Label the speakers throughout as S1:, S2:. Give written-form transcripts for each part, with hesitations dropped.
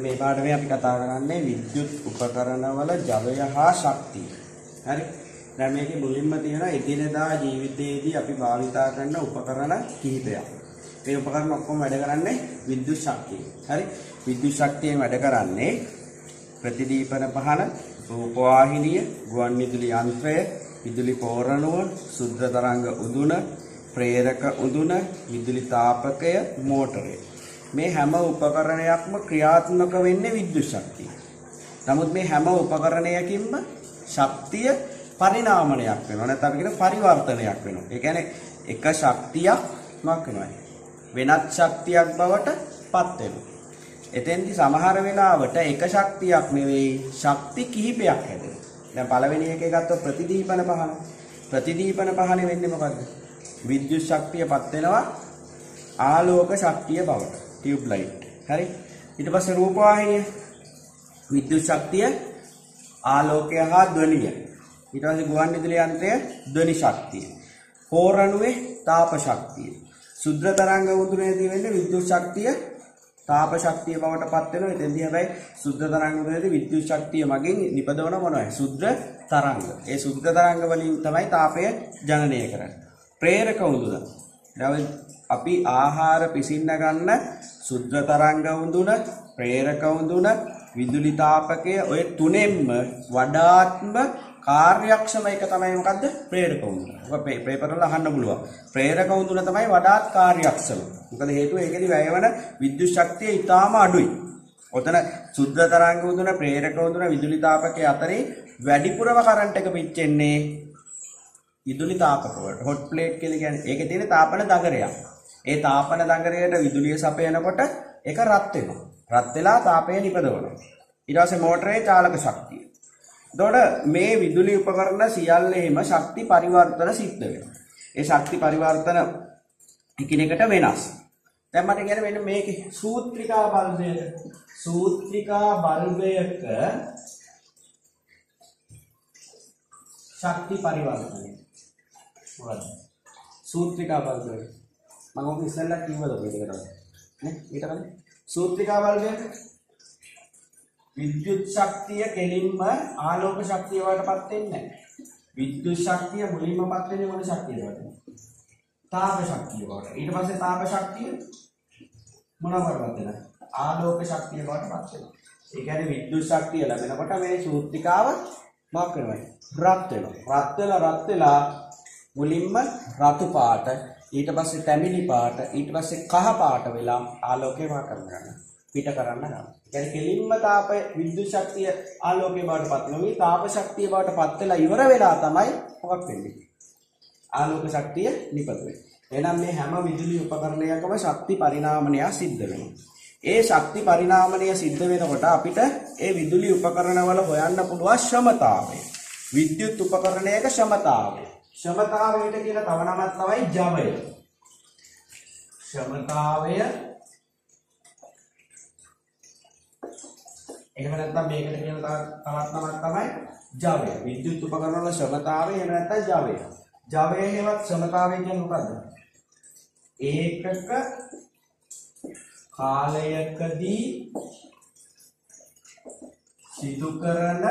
S1: මේ පාඩමේ අපි කතා කරන්නේ විද්‍යුත් උපකරණවල ජවය හා ශක්තිය. හරි. දැන් මේකේ මුලින්ම තියෙන එදිනෙදා ජීවිතයේදී අපි භාවිතා කරන උපකරණ කිහිපයක්. මේ උපකරණ ඔක්කොම වැඩ කරන්නේ විද්‍යුත් ශක්තිය. හරි. විද්‍යුත් ශක්තියෙන් වැඩ කරන්නේ ප්‍රතිදීපන පහන, රූපවාහිනිය, ගුවන් විදුලි යන්ත්‍රය, විදුලි පෝරණුව, සුද්ධ තරංග උදුන, ප්‍රේරක උදුන, විදුලි තාපකය, මෝටරය. මේ හැම උපකරණයක්ම ක්‍රියාත්මක වෙන්නේ විද්‍යුත් ශක්තිය. නමුත් මේ හැම උපකරණයකින්ම ශක්තිය පරිණාමණයක් වෙනවා. නැත්නම් අපි කියන පරිවර්තනයක් වෙනවා. ඒ කියන්නේ එක ශක්තියක් මොකක් වෙනවා? වෙනත් ශක්තියක් බවට පත් වෙනවා. එතෙන්දි සමහර වෙලාවට එක ශක්තියක් නෙවෙයි ශක්ති කිහිපයක් හැදෙනවා. දැන් පළවෙනි එකේ ගත්තොත් ප්‍රතිදීපන පහන. ප්‍රතිදීපන පහනේ වෙන්නේ මොකද්ද? විද්‍යුත් ශක්තිය පත් වෙනවා ආලෝක ශක්තිය බවට. Tube light. हरी ඊට පස්සේ රූපවාහිනිය විද්‍යුත් ශක්තිය ආලෝකය හා ධ්වනිය. ඊට පස්සේ ගුවන් විදුලි යන්ත්‍රය ධ්වනි ශක්තිය. පෝරණුවේ තාප ශක්තිය. සුද්ධ තරංග උදුනේදී වෙන්නේ විද්‍යුත් ශක්තිය තාප ශක්තිය බවට පත් වෙනවා. එතෙන්දී හැබැයි සුද්ධ තරංග උදුනේදී විද්‍යුත් ශක්තිය මගින් නිපදවන මොනවද? සුද්ධ තරංග. ඒ සුද්ධ තරංග වලින් තමයි තාපය ජනනය කරන්නේ. ප්‍රේරක උදුන. අපි ආහාර පිසින්න ගන්න සුද්ධ තරංග උඳුන, ප්‍රේරක උඳුන, විදුලි තාපකය ඔය තුනෙන්ම වඩාත්ම කාර්යක්ෂම එක තමයි මොකද්ද? ප්‍රේරක උඳුන. ඔක පේපර් වල අහන්න පුළුවන්. ප්‍රේරක උඳුන තමයි වඩාත් කාර්යක්ෂම. මොකද හේතුව ඒකෙදි වැය වෙන විද්‍යුත් ශක්තිය ඉතාම අඩුයි. ඔතන සුද්ධ තරංග උඳුන, ප්‍රේරක උඳුන, විදුලි තාපකය අතරේ වැඩිපුරම කරන්ට් එක පිච්චෙන්නේ විදුලි තාපක වලට. හොට් ප්ලේට් කියලා කියන්නේ ඒකේ තියෙන තාපන දගරයක්. ඒ තාපන දඟරයට විදුලිය සපයනකොට ඒක රත් වෙනවා. රත් වෙලා තාපය නිපදවනවා. ඊට පස්සේ මෝටරේ චාලක ශක්තිය. එතකොට මේ විදුලි උපකරණ සියල්ලෙහිම ශක්ති පරිවර්තන සිද්ධ වෙනවා. ඒ ශක්ති පරිවර්තන එකිනෙකට වෙනස්. දැන් මට කියන්නේ මෙන්න මේකේ සූත්‍රිකා බල්බයක ශක්ති පරිවර්තනය. මොකක්ද? සූත්‍රිකා බල්බය. මම ඔක ඉස්සෙල්ලා කිව්වද ඔය දෙකට නේ ඊට කලින් සූත්‍රිකා බල්බයක විද්‍යුත් ශක්තිය කෙලින්ම ආලෝක ශක්තිය වලටපත් වෙන්නේ නැහැ. විද්‍යුත් ශක්තිය මුලින්ම පත් වෙන්නේ මොන ශක්තියද වටේ? තාප ශක්තිය වලට. ඊට පස්සේ තාප ශක්තිය මොනවටපත් වෙනවද? ආලෝක ශක්තිය වලටපත් වෙනවා. ඒ කියන්නේ විද්‍යුත් ශක්තිය ලැබෙනකොට මේ සූත්‍රිකාව මොකක් වෙනවද? රත් වෙනවා. රත් වෙලා මුලින්ම රතු පාට, ඊට පස්සේ තැඹිලි පාට, ඊට පස්සේ කහ පාට වෙලා ආලෝකය වා කරනවා. පිට කරන්න ගන්නවා. يعني කෙලින්ම තාප විද්‍යුත් ශක්තිය ආලෝකයේ බවට පත් වෙනවා. මේ තාප ශක්තිය බවට පත් වෙලා ඉවර වෙලා තමයි මොකක් වෙන්නේ? ආලෝක ශක්තිය නිපදවෙන්නේ. එහෙනම් මේ හැම විදුලි උපකරණයකම ශක්ති පරිණාමනය සිද්ධ වෙනවා. ඒ ශක්ති පරිණාමනය සිද්ධ වෙනකොට අපිට ඒ විදුලි උපකරණවල හොයන්න පුළුවන් ක්ෂමතාවය. විද්‍යුත් උපකරණයක ක්ෂමතාවය. ක්ෂමතාවයට කියන තව නමක් තමයි ජවය. ක්ෂමතාවය. එහෙම නැත්නම් මේකට කියන තවත් නමක් තමයි ජවය. විද්‍යුත් උපකරණ වල ක්ෂමතාවය එහෙම නැත්නම් ජවය. ජවය හේවත් ක්ෂමතාවය කියන්නේ මොකද්ද? ඒකක කාලයකදී සිදු කරන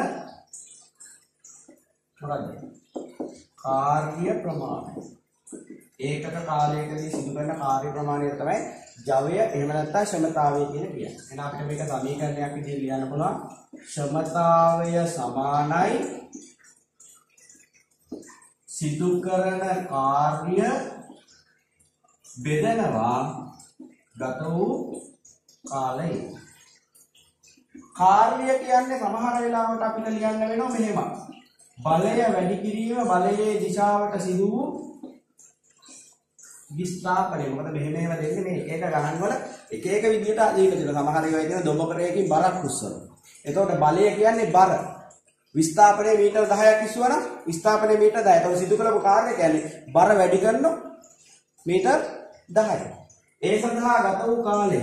S1: මොකද්ද? කාර්ය ප්‍රමාණය. ඒකක කාලයකදී සිදු කරන කාර්ය ප්‍රමාණය තමයි ජවය එහෙම නැත්නම් ක්ෂමතාවය කියන කියන්නේ. එහෙනම් අපිට මේක සමීකරණයක් විදිහට ලියන්න පුළුවන්. ක්ෂමතාවය සමානයි සිදු කරන කාර්ය බෙදනවා ගත වූ කාලය. කාර්ය කියන්නේ සමහර වෙලාවට අපිට ලියන්න වෙනවා මෙහෙම. බලය වැඩි කිරීම බලයේ දිශාවට සිදු වූ විස්ථාපනය. මොකද මෙහෙම දෙන්නේ මේ එක ගණන් වල එක එක විදිහට දීලා තියෙනවා. සමහර ඒවා කියන දොඹකරයකින් බරක් උස්සනවා. එතකොට බලය කියන්නේ බර. විස්ථාපනය මීටර 10ක් ඉස්සුවා නම් විස්ථාපනය මීටර 10. එතකොට සිදු කරපු කාර්යය කියන්නේ බර වැඩි කරනවා මීටර 10යි. ඒ සඳහා ගත වූ කාලය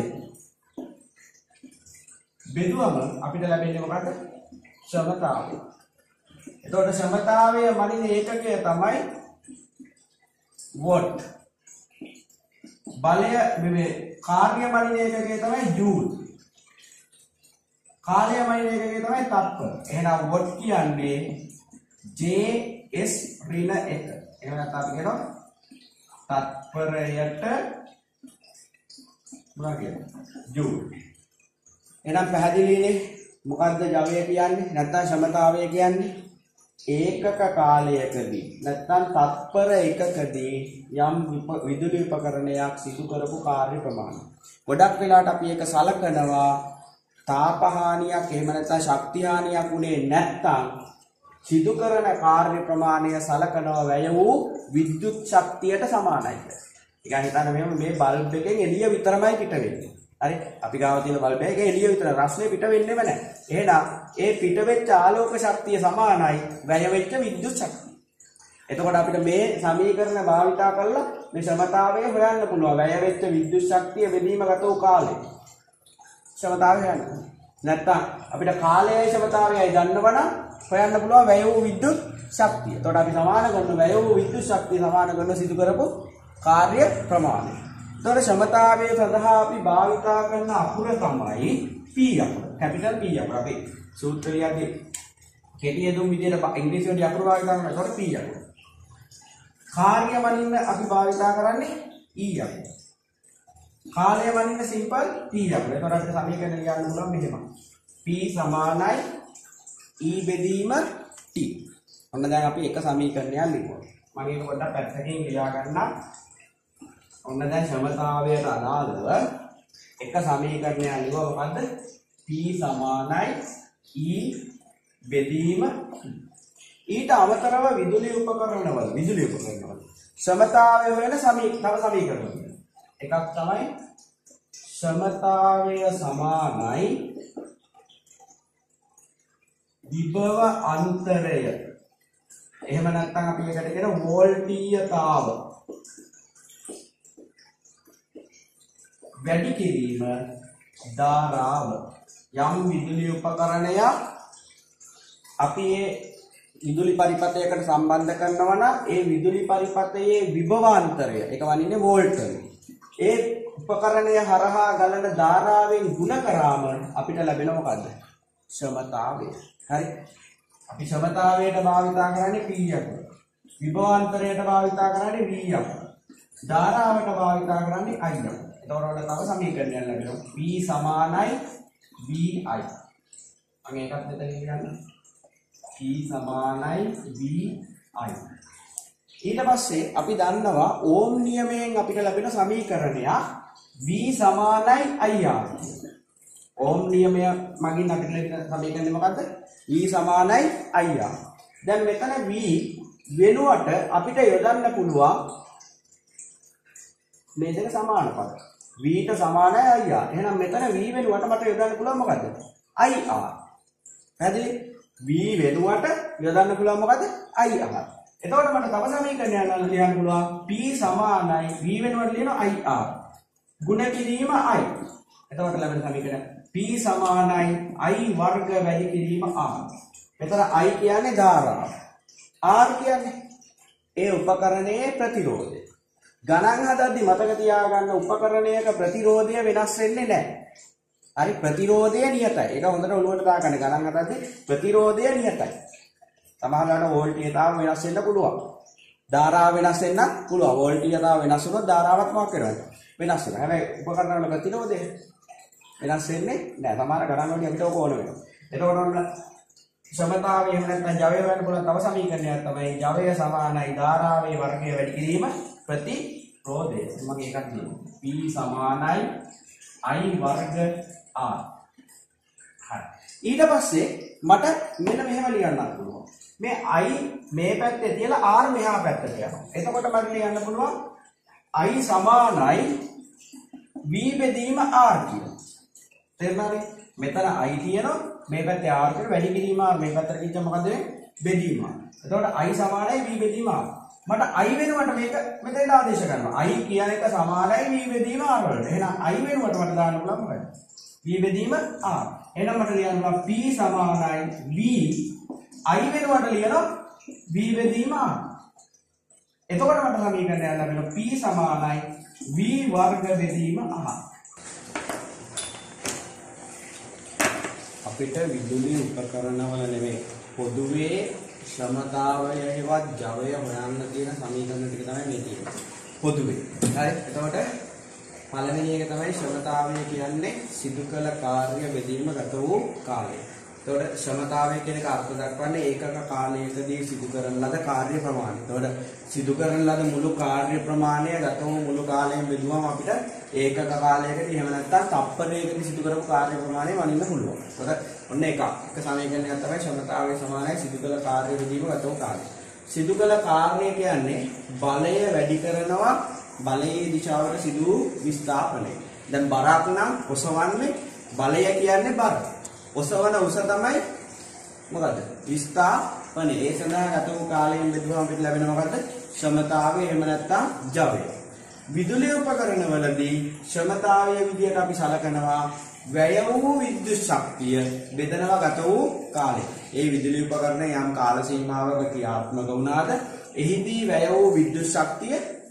S1: බෙදුවම අපිට ලැබෙන්නේ මොකක්ද? ක්ෂමතාවය. එතකොට ක්ෂමතාවය මනින ඒකකය තමයි වොට්. බලය මේ කාර්ය මනින ඒකකය තමයි ජූල්. කාලය මනින එකකේ තමයි තත්පර. එහෙනම් වොට් කියන්නේ JS ඍණ 1. එහෙම නැත්නම් අපි කියනවා තත්පරයට මොනවා කියන්නේ? ජූල්. එහෙනම් පැහැදිලිනේ මොකද්ද ජවය කියන්නේ? නැත්නම් ක්ෂමතාවය කියන්නේ? ඒකක කාලයකදී නැත්නම් තත්පර එකකදී යම් විදුලි උපකරණයක් සිදු කරපු කාර්ය ප්‍රමාණය. ගොඩක් වෙලාවට අපි ඒක සලකනවා තාප හානියක් එහෙම නැත්නම් ශක්ති හානියක් උනේ නැත්නම් සිදු කරන කාර්ය ප්‍රමාණය සලකනවා වැය වූ විද්‍යුත් ශක්තියට සමානයි කියලා. ඒ කියන්නේ හිතන්න මේ බල්බ් එකෙන් එළිය විතරමයි පිට වෙන්නේ. හරි අපි ගාව තියෙන බල්බ් එක එළිය විතර රස්නේ පිට වෙන්නේම නැහැ. එහෙනම් ඒ පිට වෙච්ච ආලෝක ශක්තිය සමානයි වැය වෙච්ච විද්‍යුත් ශක්තිය. එතකොට අපිට මේ සමීකරණ භාවිතා කරලා මේ ක්ෂමතාවය හොයන්න පුළුවන්. වැය වෙච්ච විද්‍යුත් ශක්තිය බෙදීම ගත වූ කාලය. ක්ෂමතාවය හොයන්න. නැත්තම් අපිට කාලයයි ක්ෂමතාවයයි ගන්නවනම් හොයන්න පුළුවන් වැය වූ විද්‍යුත් ශක්තිය. එතකොට අපි සමාන කරන වැය වූ විද්‍යුත් ශක්තිය සමාන කරන සිදු කරපු කාර්ය ප්‍රමාණය. එතකොට ක්ෂමතාවය සඳහා අපි භාවිතා කරන අකුර තමයි P අකුර. කැපිටල් P අකුර. අපි සූත්‍රයේදී කෙටි යෙදුම් විදියට ඉංග්‍රීසි වලින් අකුර භාවිතා කරනවා. එතකොට P අකුර. කාර්ය මනින්න අපි භාවිතා කරන්නේ E අකුර. කාලය මනින්න සිම්පල් T අකුර. එතකොට අපිට සමීකරණ ලියන්න පුළුවන් මෙහෙම. P සමානයි E බෙදීම T. ඔන්න දැන් අපි එක සමීකරණයක් ලියුවා. මම ඒක පොඩ්ඩක් පැත්තකින් ලියා ගන්නම්. ඔන්න දැන් ක්ෂමතාවයට අදාළව එක සමීකරණයක් ලියුවා. මොකද්ද? P සමානයි E බෙදීම ඊට අමතරව විදුලි උපකරණවල ක්ෂමතාවය වෙන තව සමීකරණ. එකක් තමයි ක්ෂමතාවය සමානයි විභව අන්තරය. එහෙම නැත්නම් අපි එකට කියන වෝල්ටීයතාව වැඩි කිරීම ධාරාව. යම් විදුලි උපකරණයක් අපි ඒ විදුලි පරිපථයකට සම්බන්ධ කරනවා නම් ඒ විදුලි පරිපථයේ විභවාන්තරය ඒක වනින්නේ වෝල්ට් වලින්. ඒ උපකරණය හරහා ගලන ධාරාවෙන් ගුණ කරාම අපිට ලැබෙන මොකද්ද? ක්ෂමතාවය. හරි. අපි ක්ෂමතාවයට භාවිතා කරන්නේ P අකුර. විභවාන්තරයට භාවිතා කරන්නේ V අකුර. ධාරාවට භාවිතා කරන්නේ I අකුර. එතකොට ඔන්න තව සමීකරණයක් ලැබෙනවා. P සමානයි VI. අන්න ඒකත් මෙතන කියන්න. P සමානයි VI. ඊට පස්සේ අපි දන්නවා ඕම් නියමයෙන් අපිට ලැබෙන සමීකරණයක් V සමානයි IR. ඕම් නියමය මගින් අපිට ලැබෙන සමීකරණය මොකද්ද? V සමානයි IR. දැන් මෙතන V වෙනුවට අපිට යොදන්න පුළුවන් මේ දෙක සමාන පද. V ට සමානයි IR. එහෙනම් මෙතන V වෙනුවට මට යොදන්න පුළුවන් මොකද්ද? IR. පැහැදිලි? V වෙනුවට යොදන්න පුළුවන් මොකද්ද? IR. එතකොට මට තව සමීකරණයක් ලියන්න පුළුවන් P සමානයි V වෙනුවට ලියනවා IR. ගුණ කිරීම I. එතකොට ලැබෙන සමීකරණ P සමානයි I වර්ග වැඩි කිරීම R. මෙතන I කියන්නේ ධාරාව. R කියන්නේ ඒ උපකරණයේ ප්‍රතිරෝධය. ගණන් හදද්දි මතක තියාගන්න උපකරණයක ප්‍රතිරෝධය වෙනස් වෙන්නේ නැහැ. හරි ප්‍රතිරෝධය නියතයි. ඒක හොඳට ඔළුවට දාගන්න. ගණන් හදද්දි ප්‍රතිරෝධය නියතයි. සමහරවිට වෝල්ටීයතාව වෙනස් වෙන්න පුළුවන්. ධාරාව වෙනස් වෙන්න පුළුවන්. වෝල්ටීයතාව වෙනස් වුණොත් ධාරාවත් මොකක් වෙනවද? වෙනස් වෙනවා. හැබැයි උපකරණ වල ප්‍රතිරෝධය වෙනස් වෙන්නේ නැහැ. සමහර ගණන් වලදී අපිට ඕක ඕන වෙනවා. එතකොට ඔන්න ක්ෂමතාවය එහෙම නැත්නම් ජවය වෙන්න පුළුවන් තව සමීකරණයක් තමයි ජවය සමානයි ධාරාවේ වර්ගය වැඩි කිරීම ප්‍රතිරෝධය. මම ඒකක් දෙනවා. P සමානයි I වර්ග R. හරි. ඊට පස්සේ මට මෙන්න මෙහෙම ලියන්නත් පුළුවන්. මේ I මේ පැත්තේ තියලා R මෙහා පැත්තට යනවා. එතකොට මට ලියන්න පුළුවන් I සමානයි V බෙදීම R කියලා. තේරුණානේ? මෙතන I තියෙනවා මේ පැත්තේ R කියලා වැඩි කිරීම R මේ පැත්තට කිව්වම මොකද වෙන්නේ? බෙදීම R. එතකොට I සමානයි V බෙදීම R. මට I වෙනුවට මේක මෙතෙන්ට ආදේශ කරනවා. I කියන එක සමානයි V බෙදීම R වලට. එහෙනම් I වෙනුවට මට දාන්න පුළුවන් මොකද? V බෙදීම R. එහෙනම් මට ලියන්න පුළුවන් P සමානයි V I වෙනුවට ලියනවා V බෙදීම R. එතකොට මට සමීකරණයක් ලැබෙනවා P සමානයි V වර්ග බෙදීම R. අපිට විදුලි උපකරණවල නෙමෙයි පොදුවේ ක්ෂමතාවය හෙවත් ජවය හොයන්න තියෙන සමීකරණ ටික තමයි මේ තියෙන්නේ. පොදුවේ. හරි. එතකොට පළවෙනි එක තමයි ක්ෂමතාවය කියන්නේ සිදු කළ කාර්ය බෙදීම ගත වූ කාලය. එතකොට ක්ෂමතාවය කියන එක අර්ථ දක්වන්නේ ඒකක කාලයකදී සිදු කරන ලද කාර්ය ප්‍රමාණය. එතකොට සිදු කරන ලද මුළු කාර්ය ප්‍රමාණය ගත වූ මුළු කාලයෙන් බෙදුවම අපිට ඒකක කාලයකදී එහෙම නැත්නම් තප්පරයකදී සිදු කරපු කාර්ය ප්‍රමාණය වනින්න පුළුවන්. එතකොට ඔන්න එක සමීකරණයක් තමයි ක්ෂමතාවය සමානයි සිදු කළ කාර්ය බෙදීම ගත වූ කාලය. සිදු කළ කාර්යය කියන්නේ බලය වැඩි කරනවා බලයේ දිශාවට සිදු වූ විස්ථාපනය. දැන් බරක් නම් ඔසවන්නේ බලය කියන්නේ බර. ඔසවන උස තමයි මොකද්ද? විස්ථාපනය. ඒ සඳහා ගත වූ කාලයෙන් බෙදුවම අපිට ලැබෙන මොකද්ද? ක්ෂමතාවය එහෙම නැත්නම් ජවය. විදුලි උපකරණවලදී ක්ෂමතාවය විදියට අපි සලකනවා වැය වූ විද්‍යුත් ශක්තිය බෙදනවා ගත වූ කාලය. ඒ විදුලි උපකරණ යම් කාල සීමාවක ක්‍රියාත්මක වුණාද එහිදී වැය වූ විද්‍යුත් ශක්තිය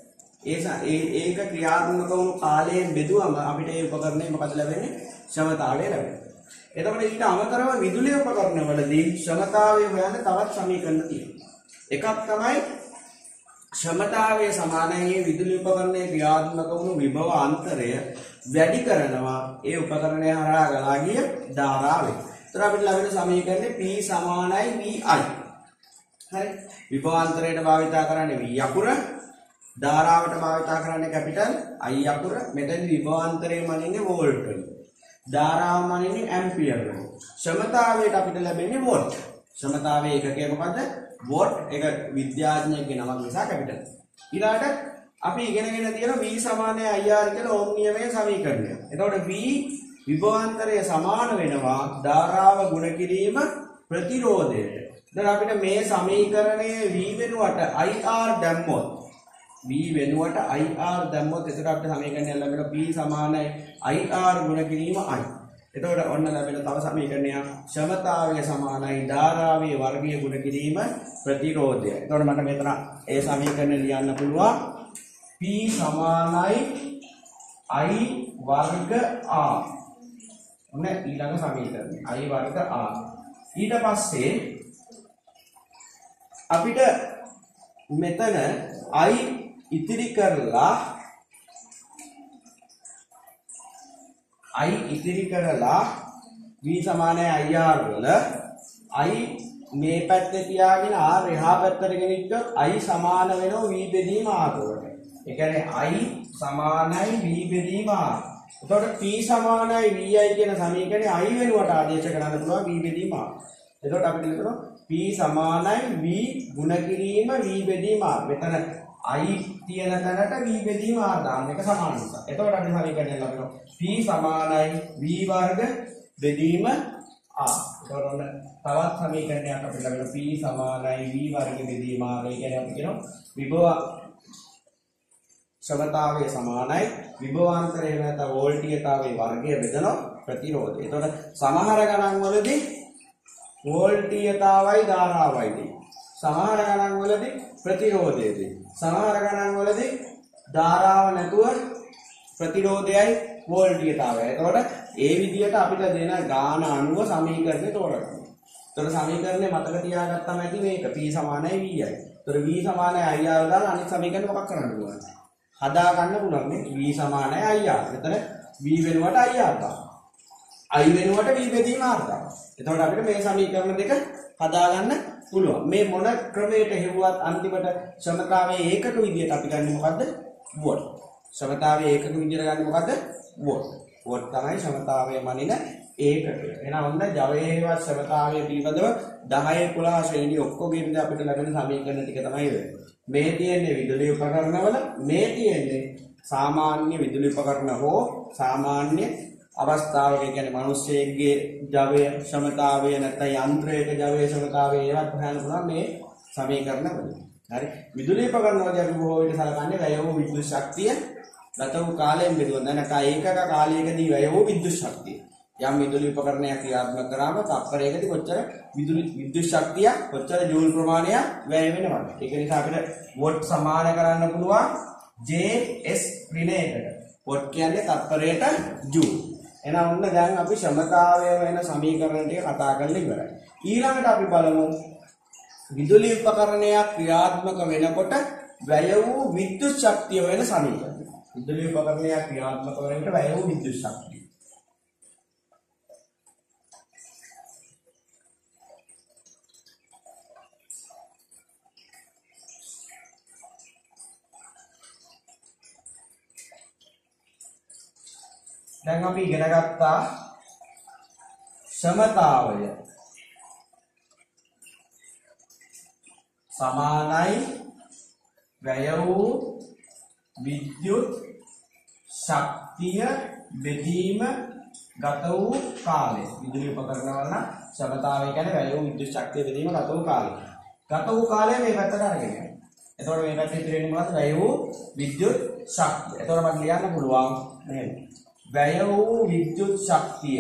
S1: ඒක ක්‍රියාත්මක වුණු කාලයෙන් බෙදුවම අපිට ඒ උපකරණය මොකද ලැබෙන්නේ? ක්ෂමතාවය ලැබෙනවා. එතකොට ඊට අමතරව විදුලි උපකරණවලදී ක්ෂමතාවය හොයන්න තවත් සමීකරණ තියෙනවා. එකක් තමයි ක්ෂමතාවය සමානයි විදුලි උපකරණයේ ක්‍රියාත්මක වුණු විභව අන්තරය වැඩි කරනවා ඒ උපකරණය හරහා ගලා ගිය ධාරාවෙන්. ඒතර අපිට ලැබෙන සමීකරණය P සමානයි VI. හරි. විභව අන්තරයට භාවිතා කරන්නේ V අකුර, ධාරාවට භාවිතා කරන්නේ කැපිටල් I අකුර. මෙතන විභව අන්තරය මනින්නේ වෝල්ට් වලින්. ධාරාව මනින්නේ ඇම්පියර් වලින්. ක්ෂමතාවයට අපිට ලැබෙන්නේ වෝල්ට්. ක්ෂමතාවයේ ඒකකය මොකද්ද? වෝල්ට්. ඒක විද්‍යාඥයෙක්ගේ නමක් නිසා කැපිටල්. ඊළාට අපි ඉගෙනගෙන තියෙන V සමානයි IR කියලා ඕම් නියමයේ සමීකරණය. එතකොට V විභවාන්තරය සමාන වෙනවා ධාරාව ගුණ කිරීම ප්‍රතිරෝධයට. දැන් අපිට මේ සමීකරණයේ V වෙනුවට IR දැම්මොත් එතකොට අපිට සමීකරණය ලැබෙන P සමානයි IR ගුණ කිරීම I. එතකොට ඔන්න ලැබෙන තව සමීකරණයක් ක්ෂමතාවය සමානයි ධාරාවේ වර්ගය ගුණ කිරීම ප්‍රතිරෝධය. එතකොට මට මෙතන ඒ සමීකරණය ලියන්න පුළුවන් P සමානයි I වර්ග R. ඔන්න ඊළඟ සමීකරණය I වර්ග R. ඊට පස්සේ අපිට මෙතන I ඉතිරි කරලා V සමානයි IR වල I මේ පැත්තේ තියාගෙන R එහා පැත්තට ගෙනිච්චොත් I සමාන වෙනවා V බෙදීම R වලට. ඒ කියන්නේ I සමානයි V බෙදීම R. එතකොට P සමානයි VI කියන සමීකරණය I වෙනුවට ආදේශ කරන්න පුළුවන් V බෙදීම R. එතකොට අපිට ලියනවා P සමානයි V ගුණ කිරීම V බෙදීම R. මෙතන I තියෙන තැනට V බෙදීම R දාන්න එක සමාන නිසා. එතකොට අපි සමීකරණය ලබනවා P සමානයි V වර්ග බෙදීම R. එතකොට ඔන්න තවත් සමීකරණයක් අපිට ලැබෙනවා P සමානයි V වර්ග බෙදීම R. ඒ කියන්නේ අපි කියනවා විභව ක්ෂමතාවය සමානයි විභවාන්තරය නැත්නම් වෝල්ටීයතාවයේ වර්ගය බෙදනවා ප්‍රතිරෝධය. එතකොට සමහර ගණන් වලදී වෝල්ටීයතාවයි ධාරාවයිදී. සමහර ගණන් වලදී ප්‍රතිරෝධයේදී. සමහර ගණන් වලදී ධාරාව නැතුව ප්‍රතිරෝධයයි වෝල්ටීයතාවයයි. එතකොට ඒ විදිහට අපිට දෙන ගාන අනුව සමීකරණය තෝරගන්න. එතකොට සමීකරණය මතක තියාගත්තම ඇති මේක P සමානයි VI. එතකොට V සමානයි IR දාලා අනිත් සමීකරණය මොකක් කරන්න පුළුවන්ද? හදා ගන්න පුළුවන් නේ. V සමානයි IR. එතන V වෙනුවට IR දාන්න. I වෙනුවට V බෙදීම R දාන්න. එතකොට අපිට මේ සමීකරණ දෙක හදා ගන්න පුළුවන්. මේ මොන ක්‍රමයකට හෙව්වත් අන්තිමට ක්ෂමතාවයේ ඒකක විදියට අපි ගන්න මොකද්ද? වෝල්ට්. ක්ෂමතාවයේ ඒකක විදියට ගන්න මොකද්ද? වෝල්ට්. වෝල්ට් තමයි ක්ෂමතාවයේ මනින ඒකකය. එහෙනම් ඔන්න ජවයේ හේවත් ක්ෂමතාවයේ පිළිබඳව 10 11 ශ්‍රේණිය ඔක්කොගෙම අපිට ලැබෙන සමීකරණ ටික තමයි වෙන්නේ. මේ තියෙන්නේ විදුලි උපකරණවල, මේ තියෙන්නේ සාමාන්‍ය විදුලි උපකරණ හෝ සාමාන්‍ය අවස්ථාවක කියන්නේ මිනිස්සෙගේ ජවය ක්ෂමතාවය නැත්නම් යන්ත්‍රයක ජවය ක්ෂමතාවය ඒවත් හොයන්න පුළුවන් මේ සමීකරණ වලින්. හරි. විදුලි උපකරණ වලදී අපි බොහෝ විට සලකන්නේ වැය වූ විද්‍යුත් ශක්තිය ගත වූ කාලයෙන් බෙදුවා. නැත්නම් ඒකක කාලයකදී වැය වූ විද්‍යුත් ශක්තිය. යම් විදුලි උපකරණයක් ක්‍රියාත්මක කරාම තත්පරයකදී කොච්චර විද්‍යුත් ශක්තිය කොච්චර ජූල් ප්‍රමාණයක් වැය වෙනවද? ඒක නිසා අපිට වොට් සමාන කරන්න පුළුවන් JS ඍණයකට. වොට් කියන්නේ තත්පරයට ජූල්. එහෙනම් ඔන්න දැන් අපි ක්ෂමතාවය වෙන සමීකරණ ටික කතා කරලා ඉවරයි. ඊළඟට අපි බලමු විදුලි උපකරණයක් ක්‍රියාත්මක වෙනකොට වැය වූ විද්‍යුත් ශක්තිය වෙන සමීකරණය. විදුලි උපකරණයක් ක්‍රියාත්මක වෙනකොට වැය වූ විද්‍යුත් ශක්තිය. දැන් අපි ඉගෙන ගත්තා ක්ෂමතාවය සමානයි වැය වූ විද්‍යුත් ශක්තිය බෙදීම ගත වූ කාලය. විදුලි උපකරණ වල ක්ෂමතාවය කියන්නේ වැය වූ විද්‍යුත් ශක්තිය බෙදීම ගත වූ කාලය. ගත වූ කාලය මේ පැත්තට අරගෙන යනවා. එතකොට මේ පැත්තේ ඉතිරි වෙන්නේ මොකක්ද? වැය වූ විද්‍යුත් ශක්තිය. එතකොට මට ලියන්න පුළුවන් මෙහෙම. වැය වූ විද්‍යුත් ශක්තිය.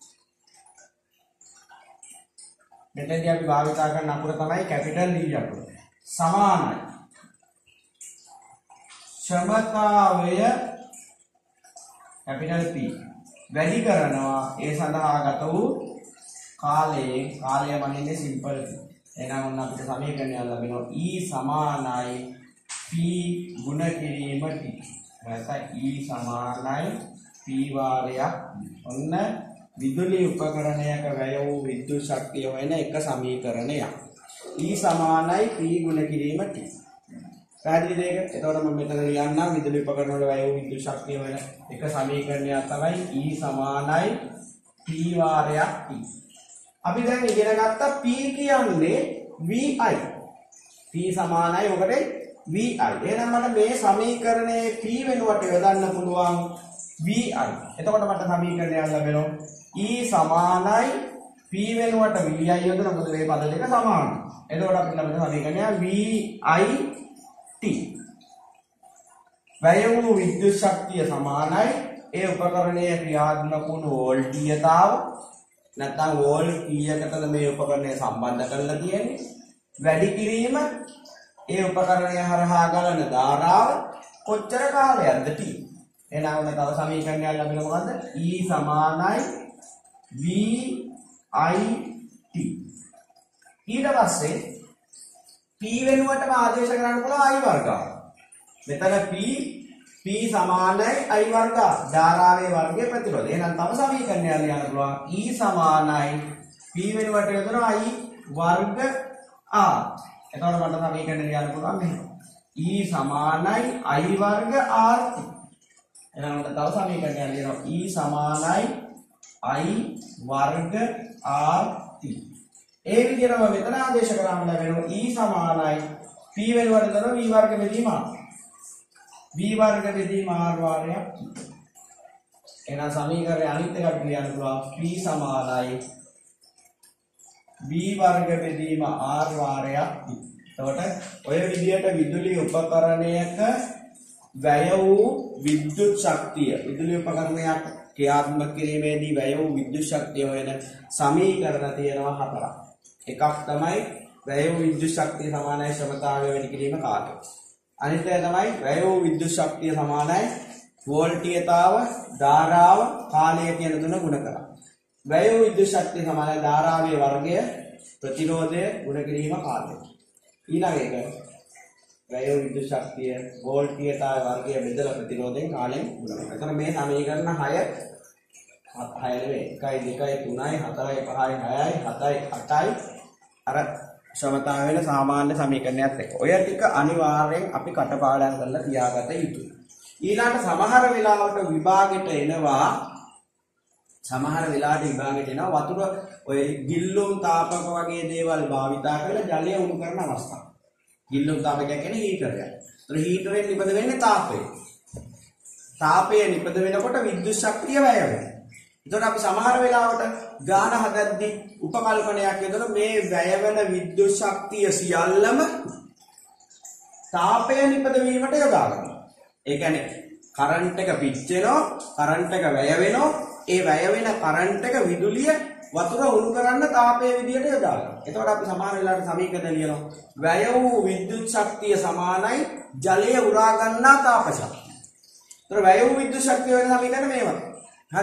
S1: මෙතනදී අපි භාවිතා කරන අකුර තමයි කැපිටල් D අකුර. සමානයි ක්ෂමතාවය කැපිටල් P වැඩි කරනවා ඒ සඳහා ගත වූ කාලය මනින්නේ සිම්පල්. එහෙනම් ඔන්න අපිට සමීකරණයක් ලැබෙනවා E සමානයි P ගුණ කිරීම T. නැත්නම් E සමානයි P වාරයක්. ඔන්න විදුලි උපකරණයක වැය වූ විද්‍යුත් ශක්තිය වෙන එක සමීකරණයක්. E සමානයි P ගුණ කිරීම T. පැහැදිලිද ඒක? එතකොට මම මෙතන ලියන්නම් විදුලි උපකරණ වල වැය වූ විද්‍යුත් ශක්තිය වෙන එක සමීකරණයක් තමයි E සමානයි P වාරයක් T. අපි දැන් ඉගෙන ගත්තා P කියන්නේ VI. P සමානයි ඔකට VI. එහෙනම් මට මේ සමීකරණයේ P වෙනුවට යොදන්න පුළුවන් VI. එතකොට මට සමීකරණයක් ලැබෙනවා E සමානයි P වෙනුවට VI යොදන මොකද මේ පද දෙක සමානයි. එතකොට අපිට ලැබෙන සමීකරණය VIT. වැය වූ විද්‍යුත් ශක්තිය සමානයි ඒ උපකරණයේ ක්‍රියාත්මක වුණු වෝල්ටීයතාව. නැත්නම් වෝල්ට් කීයකටද මේ උපකරණය සම්බන්ධ කරලා තියෙන්නේ. වැඩි කිරීම ඒ උපකරණය හරහා ගලන ධාරාව කොච්චර කාලයක්ද T. එහෙනම් ඔන්න තව සමීකරණයක් ලැබෙන මොකද්ද? E සමානයි VIT. ඊට පස්සේ P වෙනුවටම ආදේශ කරන්න පුළුවන් I වර්ග. මෙතන P සමානයි I වර්ග. ධාරාවේ වර්ගයේ ප්‍රතිරෝධය. එහෙනම් තව සමීකරණයක් ලියන්න පුළුවන් E සමානයි P වෙනුවට යොදන I වර්ග R. එතකොට මට සමීකරණය ලියන්න පුළුවන් මෙහෙම. E සමානයි I වර්ග RT. එහෙනම් මට තව සමීකරණයක් ලියනවා E සමානයි I වර්ග RT. ඒ විදිහටම මෙතන ආදේශ කරාම ලැබෙනවා E සමානයි P වෙනුවට කරන V වර්ග බෙදීම R. V වර්ග බෙදීම R වාරයක්. එහෙනම් සමීකරණයේ අනිත් එක අපි ලියන්න පුළුවන් P සමානයි V වර්ග බෙදීම R වාරයක්. එතකොට ඔය විදිහට විදුලි උපකරණයක වැය වූ විද්‍යුත් ශක්තිය විදුලි උපකරණයක් ක්‍රියාත්මක කිරීමේදී වැය වූ විද්‍යුත් ශක්තිය වෙන සමීකරණ තියෙනවා හතරක්. එකක් තමයි වැය වූ විද්‍යුත් ශක්තිය සමානයි ක්ෂමතාවය වැඩි කිරීම කාලය. අනිත් එක තමයි වැය වූ විද්‍යුත් ශක්තිය සමානයි වෝල්ටීයතාව ධාරාව කාලය කියන තුන ගුණ කරා. වැය වූ විද්‍යුත් ශක්තිය සමානයි ධාරාවේ වර්ගය ප්‍රතිරෝධය ගුණ කිරීම කාලය. ඊළඟ එක වැය වූ විද්‍යුත් ශක්තිය වෝල්ටීයතාවේ වර්ගය බෙදලා ප්‍රතිරෝධයෙන් කාලයෙන් ගුණ කරනවා. එතන මේ සමීකරණ 6 නෙවෙයි 1 2 3 4 5 6 7 8යි අර ක්ෂමතාව වෙන සාමාන්‍ය සමීකරණයක් එක්ක. ඔය ටික අනිවාර්යෙන් අපි කටපාඩම් කරලා තියාගත යුතුයි. ඊළඟට සමහර වෙලාවට විභාගෙට එනවා වතුර ඔය ගිල්ලුම් තාපක වගේ දේවල් භාවිතා කරලා ජලය උණු කරන අවස්ථා. ගිල්ලුම් තාපකයක් කියන්නේ හීටරයක්. ඒතර හීටරෙන් නිපද වෙන්නේ තාපය. තාපය නිපද වෙනකොට විද්‍යුත් ශක්තිය වැය වෙනවා. එතකොට අපි සමහර වෙලාවට ගාන හදද්දී උපකල්පනයක් යොදන මේ වැය වෙන විද්‍යුත් ශක්තිය සියල්ලම තාපය නිපද වීමට යොදා ගන්නවා. ඒ කියන්නේ කරන්ට් එක පිච් වෙනවා, කරන්ට් එක වැය වෙනවා. ඒ වැය වෙන කරන්ට් එක විදුලිය වතුර උණු කරන්න තාපයේ විදියට යොදා ගන්නවා. එතකොට අපි සමහර වෙලාවට සමීකරණ ලියනවා වැය වූ විද්‍යුත් ශක්තිය සමානයි ජලය උරා ගන්නා තාප ශක්තිය. ඒතර වැය වූ විද්‍යුත් ශක්තිය වෙන සමීකරණ මේවා. හරි.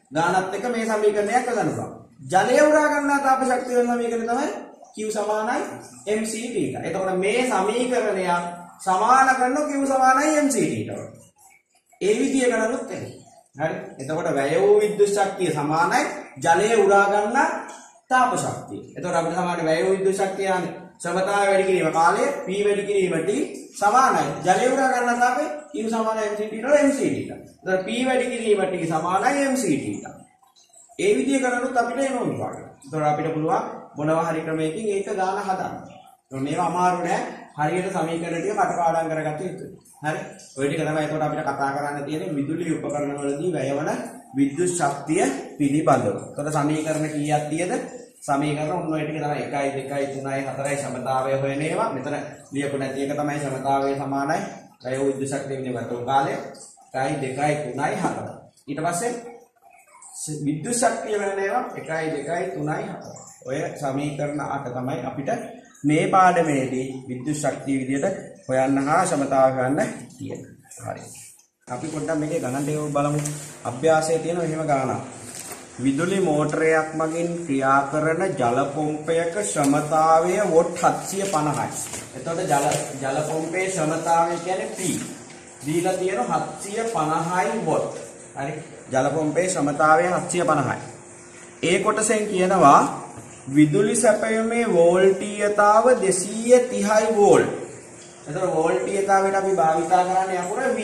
S1: ගානත් එක්ක මේ සමීකරණයක් හදන්න පුළුවන්. ජලය උරා ගන්නා තාප ශක්තිය වෙන සමීකරණය තමයි Q සමානයි mc θ. එතකොට මේ සමීකරණය සමාන කරනවා Q සමානයි mc θ. ඒ විදිය ගණනුත් එන්නේ. හරි. එතකොට වැය වූ විද්‍යුත් ශක්තිය සමානයි ජලය උරා ගන්නා තාප ශක්තිය. එතකොට අපිට සමාන වැය වූ විද්‍යුත් ශක්තිය යන්නේ ශ්‍රමතාවය වැඩි කිරීම කාලය P වැඩි කිරීම T සමානයි. ජලය උරා ගන්නා තාපය Q සමානයි mc θ mc θ. එතකොට P වැඩි කිරීම T සමානයි mc θ. ඒ විදිය කරනොත් අපිට එනවා විභාගය. එතකොට අපිට පුළුවන් මොනවා හරි ක්‍රමයකින් ඒක ගාන හදන්න. එතකොට මේවා අමාරු නෑ. හරියට සමීකරණ ටික කටපාඩම් කරගත්ත යුතුයි. හරි. ඔය ටික තමයි එතකොට අපිට කතා කරන්න තියෙන්නේ විදුලි උපකරණ වලදී වැයවන විද්‍යුත් ශක්තිය පිළිබඳව. එතකොට සමීකරණ කීයක් තියෙද? සමීකරණ ඔන්න ඔය ටික තමයි 1 2 3 4යි සමතාවය හොයන ඒවා. මෙතන ලියපු නැති එක තමයි සමතාවය සමානයි වැය වූ විද්‍යුත් ශක්තිය විනිවිද කාලය 1 2 3 4. ඊට පස්සේ විද්‍යුත් ශක්තිය වෙන ඒවා 1 2 3 4. ඔය සමීකරණ 8 තමයි අපිට මේ පාඩමේදී විද්‍යුත් ශක්තිය විදියට හොයන්න හා සමතාව හොයන්න තියෙන්නේ. හරි. අපි පොඩ්ඩක් මේකේ ගණන් ටික බලමු. අභ්‍යාසයේ තියෙන එහෙම ගානක්. විදුලි මෝටරයක් මගින් ක්‍රියා කරන ජල පොම්පයක ශ්‍රමතාවය වොට් 750යි. එතකොට ජල පොම්පේ ශ්‍රමතාවය කියන්නේ P. දීලා තියෙන 750යි වොට්. හරි. ජල පොම්පේ ශ්‍රමතාවය 750යි. ඒ කොටසෙන් කියනවා විදුලි සැපයීමේ වෝල්ටීයතාව 230 වෝල්ට්. එතකොට වෝල්ටීයතාවයට අපි භාවිතා කරන්නේ අකුර V.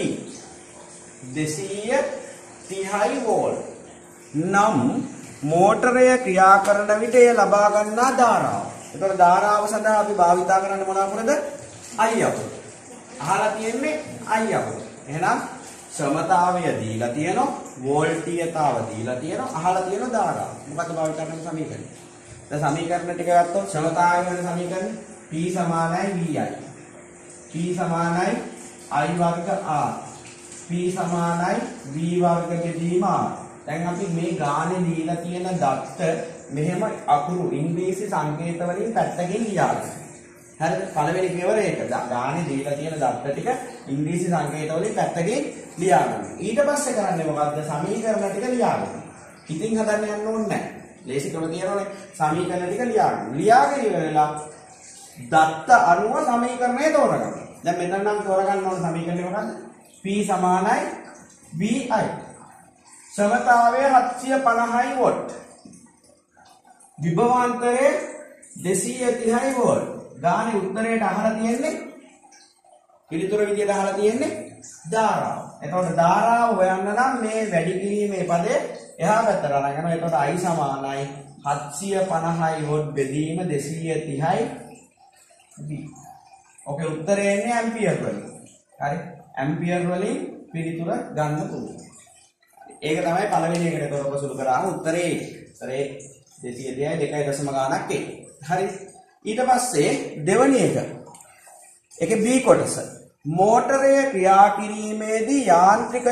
S1: 230 වෝල්ට්. නම් මෝටරය ක්‍රියා කරන විට එය ලබා ගන්නා ධාරාව. එතකොට ධාරාව සඳහා අපි භාවිතා කරන්නේ මොන අකුරද? I අකුර. අහලා තියෙන්නේ I අකුර. එහෙනම් ශ්‍රමතාවය දීලා තියෙනවා, වෝල්ටීයතාව දීලා තියෙනවා, අහලා තියෙන ධාරාව. මොකක්ද භාවිතා කරන සමීකරණය? දැන් සමීකරණ ටික ගත්තොත් ශ්‍රමතාවය වෙන සමීකරණය P සමානයි VI. P සමානයි I වර්ග R. P සමානයි V වර්ග බෙදීම R. දැන් අපි මේ ගානේ දීලා තියෙන දත්ත මෙහෙම අකුරු ඉංග්‍රීසි සංකේත වලින් පැත්තකින් ලියාගන්න. හරිද? පළවෙනි පියවර ඒක. ගානේ දීලා තියෙන දත්ත ටික ඉංග්‍රීසි සංකේත වලින් පැත්තකින් ලියාගන්න. ඊට පස්සේ කරන්නේ මොකද්ද? සමීකරණ ටික ලියාගන්න. ඉතින් හදන්න යන්න ඕනේ නැහැ. ලේසි ක්‍රම තියෙනවනේ. සමීකරණ ටික ලියාගන්න. ලියාගෙන ඉවරලා දත්ත අනුව සමීකරණය තෝරගන්න. දැන් මෙතන නම් තෝරගන්න ඕන සමීකරණය මොකද්ද? P සමානයි VI. ශ්‍රමතාවය 750 වෝල්ට්. විභවාන්තරය 230 වෝල්ට්. ගානේ උත්තරයට අහලා තියෙන්නේ පිළිතුර විදියට අහලා තියෙන්නේ ධාරාව. එතකොට ධාරාව හොයන්න නම් මේ වැඩි කිරීමේ පදේ එහා පැත්තට අරන් යනවා. එතකොට I සමානයි 750 වෝල්ට් බෙදීම 230යි V. ඔකේ උත්තරේ එන්නේ ඇම්පියර් වලින්. හරි. ඇම්පියර් වලින් පිළිතුර ගන්න පුළුවන්. ඒක තමයි පළවෙනි එකට තොරව සුළු කරාම උත්තරේ. උත්තරේ 230යි 2.0 ගානක් එයි. හරි. ඊට පස්සේ දෙවෙනි එක. ඒකේ B කොටස. මෝටරය ක්‍රියා කිරීමේදී යාන්ත්‍රික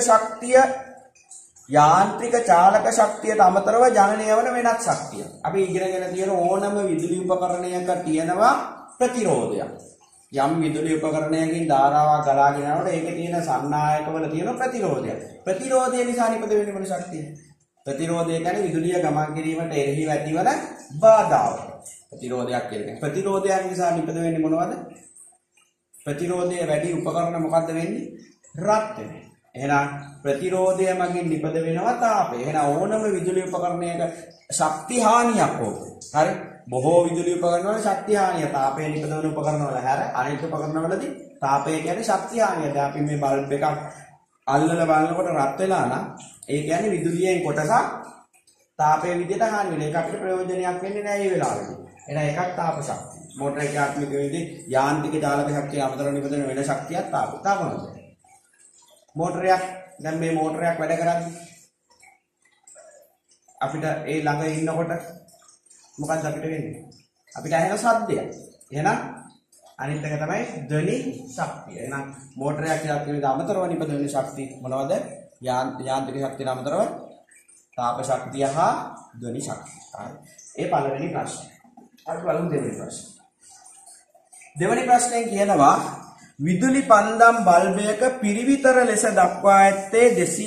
S1: චාලක ශක්තියට අමතරව ජනනය වන වෙනත් ශක්තිය. අපි ඉගෙනගෙන තියෙන ඕනම විදුලි උපකරණයක තියෙනවා ප්‍රතිරෝධයක්. යම් විදුලි උපකරණයකින් ධාරාවක් ගලාගෙන යනකොට ඒකේ තියෙන සන්නායකවල තියෙන ප්‍රතිරෝධය. ප්‍රතිරෝධය නිසා නිපද වෙන්නේ මොන ශක්තියද? ප්‍රතිරෝධය කියන්නේ විදුලිය ගමන් කිරීමට එරෙහිව ඇතිවන බාධාව. ප්‍රතිරෝධයක් කියන්නේ. ප්‍රතිරෝධයක් නිසා නිපද වෙන්නේ මොනවද? ප්‍රතිරෝධය වැඩි උපකරණ මොකද්ද වෙන්නේ? රත් වෙනවා. එහෙනම් ප්‍රතිරෝධය මගින් නිපද වෙනවා තාපය. එහෙනම් ඕනම විදුලි උපකරණයක ශක්ති හානියක් ඕක. හරි? බොහෝ විදුලි උපකරණ වල ශක්ති හානිය තාපය නිපදවන උපකරණ වල හැර අනිත් උපකරණ වලදී තාපය කියන්නේ ශක්ති හානිය. දැන් අපි මේ බල්බ් එකක් අල්ලලා බලනකොට රත් වෙලා නම් ඒ කියන්නේ විදුලියෙන් කොටසක් තාපයේ විදිහට හානි වෙලා. ඒක අපිට ප්‍රයෝජනයක් වෙන්නේ නැහැ මේ වෙලාවේදී. එහෙනම් එකක් තාප ශක්තිය. මෝටර එකේ ආත්මික වේදී යාන්ත්‍රික චාලක ශක්තිය අමතරව නිපදවන වෙන ශක්තියක් තාප. තාපනද? මෝටරයක් දැන් මේ මෝටරයක් වැඩ කරන්නේ අපිට ඒ ළඟ ඉන්නකොට මොකක්ද අපිට වෙන්නේ? අපිට ඇහෙන ශබ්දයක්. එහෙනම් අනිත් එක තමයි ධ්වනි ශක්තිය. එහෙනම් මෝටරයක් ශක්තියට අමතරව නිපදවන ශක්තිය මොනවද? යාන්ත්‍රික ශක්තියට අමතරව තාප ශක්තිය හා ධ්වනි ශක්තිය. හරි. ඒ පළවෙනි ප්‍රශ්නේ. අපි බලමු දෙවෙනි ප්‍රශ්නේ. දෙවෙනි ප්‍රශ්නේ කියනවා විදුලි පන්දම් බල්බයක පිරිවිතර ලෙස දක්වා ඇත්තේ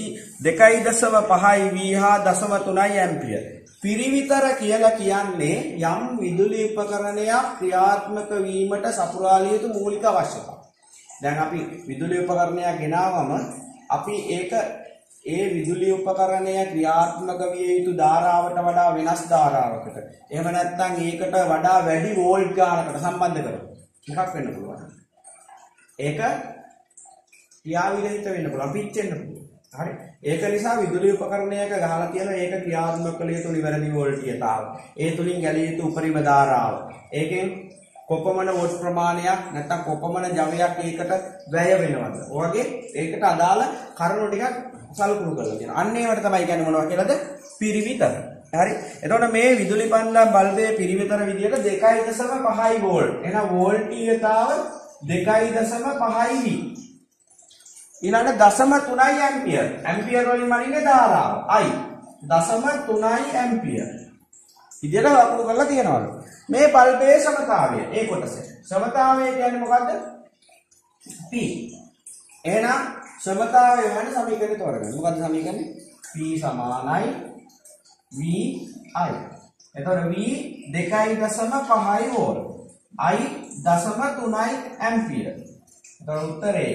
S1: 2.5 V හා 0.3 ඇම්පියර්. පිරිවිතර කියලා කියන්නේ යම් විදුලි උපකරණයක් ක්‍රියාත්මක වීමට සපුරාලිය යුතු මූලික අවශ්‍යතා. දැන් අපි විදුලි උපකරණයක් ගෙනාවම අපි ඒක ඒ විදුලි උපකරණය ක්‍රියාත්මක විය යුතු ධාරාවට වඩා වෙනස් ධාරාවකට එහෙම නැත්නම් ඒකට වඩා වැඩි වෝල්ට් ගානකට සම්බන්ධ කරමු. මොකක් වෙන්න පුළුවන්? ඒක ක්‍රියාවිරහිත වෙන්න පුළුවන්, පිච්චෙන්න පුළුවන්. හරි. ඒක නිසා විදුලි උපකරණයක ගහලා තියෙන ඒක ක්‍රියාත්මක කළ යුතු නිවැරදි වෝල්ටීයතාව. ඒ තුලින් ගැලිය යුතු උපරිම ධාරාව. ඒකෙන් කොපමණ වෝල්ට් ප්‍රමාණයක් නැත්නම් කොපමණ ජවයක් ඒකට වැය වෙනවද? ඔයගේ ඒකට අදාළ කරුණු ටිකක් සලකුණු කරලා තියෙනවා. අන්න ඒවට තමයි කියන්නේ මොනවා කියලාද? පිරිවිතර. හරි. එතකොට මේ විදුලි පන්දම් බල්බයේ පිරිවිතර විදියට 2.5 වෝල්ට්. එහෙනම් වෝල්ටීයතාව 2.5 V. ඊළඟ 0.3 ඇම්පියර්. ඇම්පියර් වලින් මනින්නේ ධාරාව. I 0.3 ampere. විදියට ලකුණු කරලා තියෙනවලු. මේ බල්බයේ සමතාවය ඒ කොටස. සමතාවය කියන්නේ මොකද්ද? P. එහෙනම් සමතාවය වෙන සමීකරණය තෝරගන්න. මොකද්ද සමීකරණය? P සමානයි VI. එතකොට V 2.5 වෝල්ට්. I 0.3 ampere. එතකොට උත්තරේ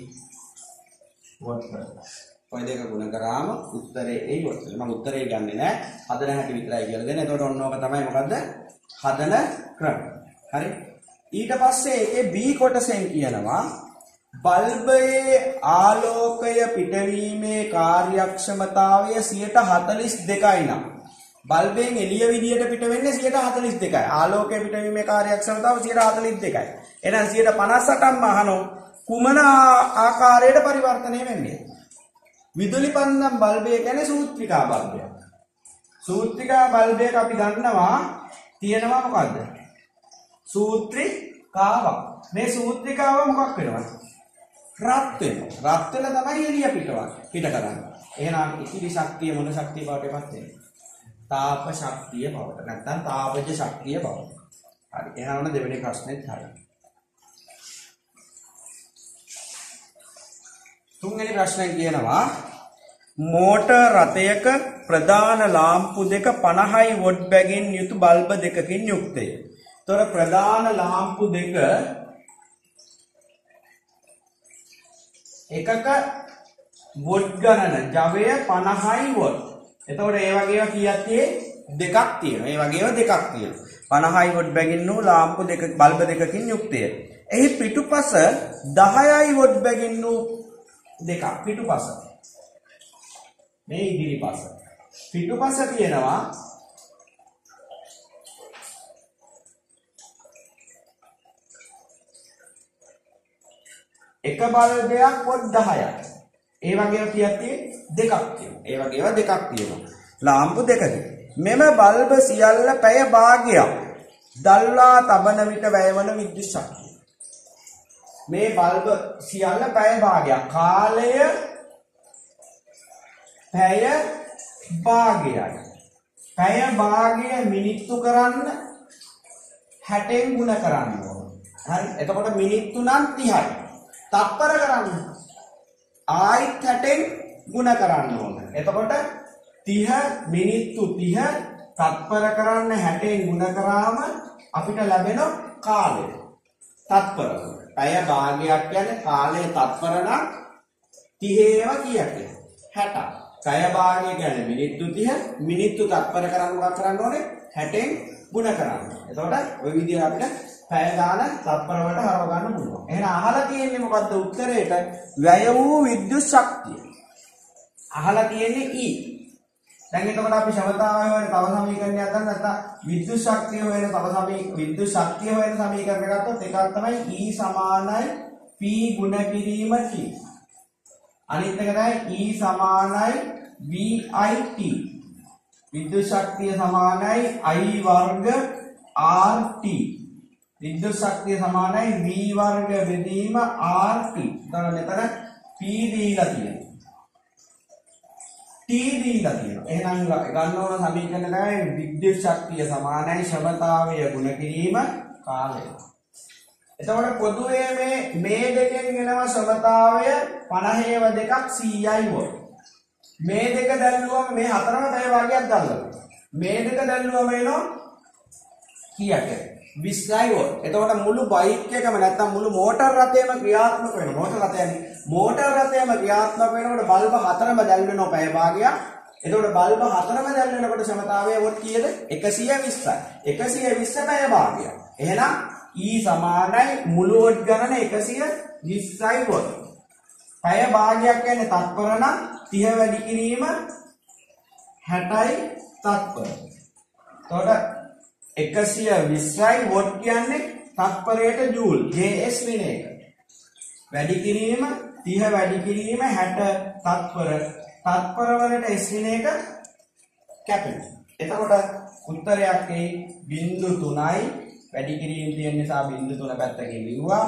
S1: 8 වෝල්ට්. ඔය දෙක ගුණ කරාම උත්තරේ 8 වෝල්ට්. මම උත්තරේ ගන්නෙ නෑ. හදන හැටි විතරයි කියලා දෙන්නේ. එතකොට ඔන්න ඕක තමයි මොකද්ද? හදන ක්‍රම. හරි. ඊට පස්සේ ඒකේ B කොටසෙන් කියනවා බල්බයේ ආලෝකය පිටවීමේ කාර්යක්ෂමතාවය 42යි නම් බල්බෙන් එළිය විදියට පිට වෙන්නේ 42යි. ආලෝකය පිටවීමේ කාර්යක්ෂමතාව 42යි. එහෙනම් 58ක්ම අහනෝ කුමන ආකාරයට පරිවර්තනය වෙන්නේ? විදුලි පන්දම් බල්බය කියන්නේ සූත්‍රිකා බල්බයක්. සූත්‍රිකා බල්බයක අපි ගන්නවා තියෙනවා මොකද්ද? සූත්‍රිකාවක්. මේ සූත්‍රිකාව මොකක් වෙනවද? රත් වෙනවා. රත් වෙන තමයි එළිය පිට කරන්නේ. එහෙනම් ඉතිරි ශක්තිය මොන ශක්තිය බවටපත් වෙන්නේ? තාප ශක්තිය බවට. නැත්නම් තාපජ ශක්තිය බවට. හරි. එහෙනම් දෙවෙනි ප්‍රශ්නේත් හරියි. තුන්වෙනි ප්‍රශ්නේ කියනවා මෝටර් රථයක ප්‍රධාන ලාම්පු දෙක 50 වොට් බැගින් යුතු බල්බ දෙකකින් යුක්තය. ඒතර ප්‍රධාන ලාම්පු දෙක එකක වොට් ගණන ජවය 50 වොට්. එතකොට ඒ වගේම කීයක් දෙකක් තියෙනවා. ඒ වගේම දෙකක් තියෙනවා. 50 වොට් බැගින් වූ ලාම්පු දෙක බල්බ දෙකකින් යුක්තය. එහි පිටුපස 10 වොට් බැගින් වූ දෙකක් පිටුපස. මේ ඉදිරිපස. පිටුපස තියෙනවා එක බල්බයක් වොට් 10ක්. ඒ වගේම කීයක් දෙකක් තියෙනවා. ඒ වගේම දෙකක් තියෙනවා. ලාම්පු දෙකකින්. මෙම බල්බ සියල්ල පැය භාගයක් දල්වා තබන විට වැයවන විද්‍යුත් ශක්තිය. මේ බල්බ සියල්ල පැය භාගයක්. කාලය පැය භාගයයි. පැය භාගය මිනිත්තු කරන්න 60න් ගුණ කරන්න ඕන. හරි. එතකොට මිනිත්තු නම් 30යි. තත්පර කරන්න. ආයිත් 60න් ගුණ කරන්න ඕන. එතකොට 30 මිනිත්තු 30 තත්පර කරන්න 60න් ගුණ කරාම අපිට ලැබෙන කාලය. තත්පර. පැය භාගයක් කියන්නේ කාලය තත්පර නම් 30 ඒවා කීයක්? 60. පැය භාගය කියන්නේ මිනිත්තු 30 මිනිත්තු තත්පර කරන්න මොකක් කරන්න ඕනේ? 60න් ගුණ කරන්න. එතකොට ওই විදිහට අපිට පැය ගාන තත්පර වලට හරව ගන්න පුළුවන්. එහෙනම් අහලා තියෙන්නේ මොකද්ද උත්තරේට? වැය වූ විද්‍යුත් ශක්තිය. අහලා තියෙන්නේ E. දැන් එතකොට අපි ශමතාවය හොයන තව සමීකරණයක් ගන්න නැත්නම් විද්‍යුත් ශක්තිය හොයන විද්‍යුත් ශක්තිය හොයන සමීකරණ ගත්තොත් එකක් තමයි E සමානයි P ගුණ කිරීම T. අනිත් එක තමයි E සමානයි VIT. විද්‍යුත් ශක්තිය සමානයි I වර්ග RT. විද්‍යුත් ශක්තිය සමානයි V වර්ග බෙදීම RT. එතකොට මෙතන P දීලා තියෙනවා. T දීලා තියෙනවා. එහෙනම් ගන්න ඕන සමීකරණ තමයි විද්‍යුත් ශක්තිය සමානයි ශ්‍රමතාවය ගුණ කිරීම කාලය. එතකොට පොදුවේ මේ දෙකෙන් එනවා ක්ෂමතාවය 50/2ක් 100යි වොල්ට්. මේ දෙක දැල්ලුවම මේ හතරම පැය භාගයක් දැල්ලනවා. මේ දෙක දැල්ලුවම එනවා කීයද? 20යි වොල්ට්. එතකොට මුළු බයික් එකම නැත්තම් මුළු මෝටර් රථයම ක්‍රියාත්මක වෙනවා. මෝටර් රථයම ක්‍රියාත්මක වෙනකොට බල්බ හතරම දැල් වෙනවා පැය භාගයක්. එතකොට බල්බ හතරම දැල් වෙනකොට ක්ෂමතාවය වොට් කීයද? 120යි. 120 පැය භාගයක්. එහෙනම් E සමානයි මුළු වොට් ගණන 120යි වොට්. පැය භාගයක් කියන්නේ තත්පර නම් 30 වැඩි කිරීම 60යි තත්පර. එතකොට 120යි වොට් කියන්නේ තත්පරයට ජූල් JS වෙන එක. වැඩි කිරීම 30 වැඩි කිරීම 60 තත්පර. තත්පර වලට S වෙන එක කැපෙනවා. එතකොට උත්තරයක් එයි 0.3යි වැඩි කිරීම තියෙන නිසා 0.3 පැත්තකින් ලිව්වා.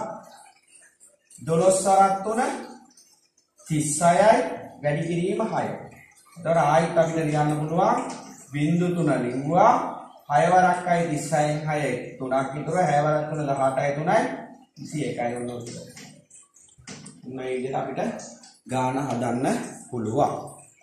S1: 12 3 36යි වැඩි කිරීම 6යි. එතකොට ආයිත් අපිට ලියන්න පුළුවන් 0.3 ලිව්වා. 6 වරක් 36න් 6 3ක් විතර 6 වරක් 3 18යි 3යි 21යි වුණොත්. මේ විදිහට අපිට ගාන හදන්න පුළුවන්.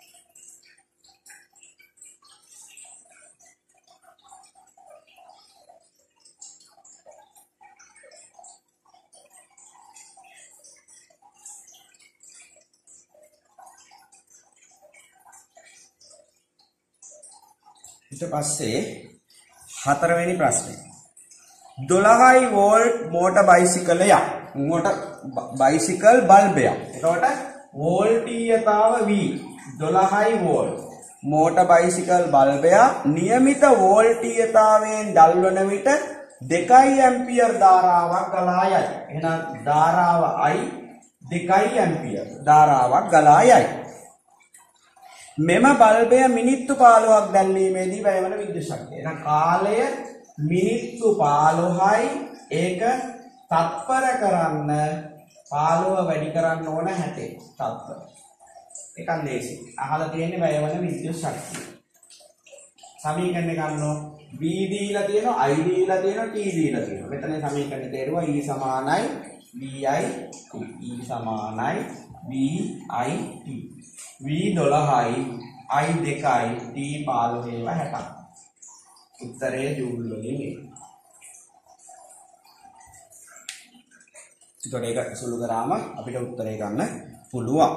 S1: ඊට පස්සේ හතරවෙනි ප්‍රශ්නේ 12යි වෝල්ට් මෝටර් බයිසිකලයක් මෝටර් බයිසිකල් බල්බයක්. එතකොට වෝල්ටීයතාව V 12යි වෝල්ට් මෝටර් බයිසිකල් බල්බයක් નિયમિત වෝල්ටීයතාවයෙන් දල්වන විට 2 ඇම්පියර් ධාරාවක් ගලා යයි. එහෙනම් ධාරාව I 2 ඇම්පියර් ධාරාවක් ගලා යයි. මෙම බල්බය මිනිත්තු 15ක් දැල්වීමේදී වැයවන විද්‍යුත් ශක්තිය. එහෙනම් කාලය මිනිත්තු 15යි ඒක තත්පර කරන්න 15 වැඩි කරන්න ඕන 60 තත්පර. එකක් ලේසි. අහලා තියෙන්නේ වැයවන විද්‍යුත් ශක්තිය. සමීකරණය ගන්නෝ V දීලා තියෙනවා I දීලා තියෙනවා T දීලා තියෙනවා. මෙතන සමීකරණේ තේරුවා E සමානයි VI T. E සමානයි VI T. V 12යි I 2යි T 15 ඒවා 60. උත්තරේ ජූල් වලින් එයි. ඒකට ඒක සුළු කරාම අපිට උත්තරේ ගන්න පුළුවන්.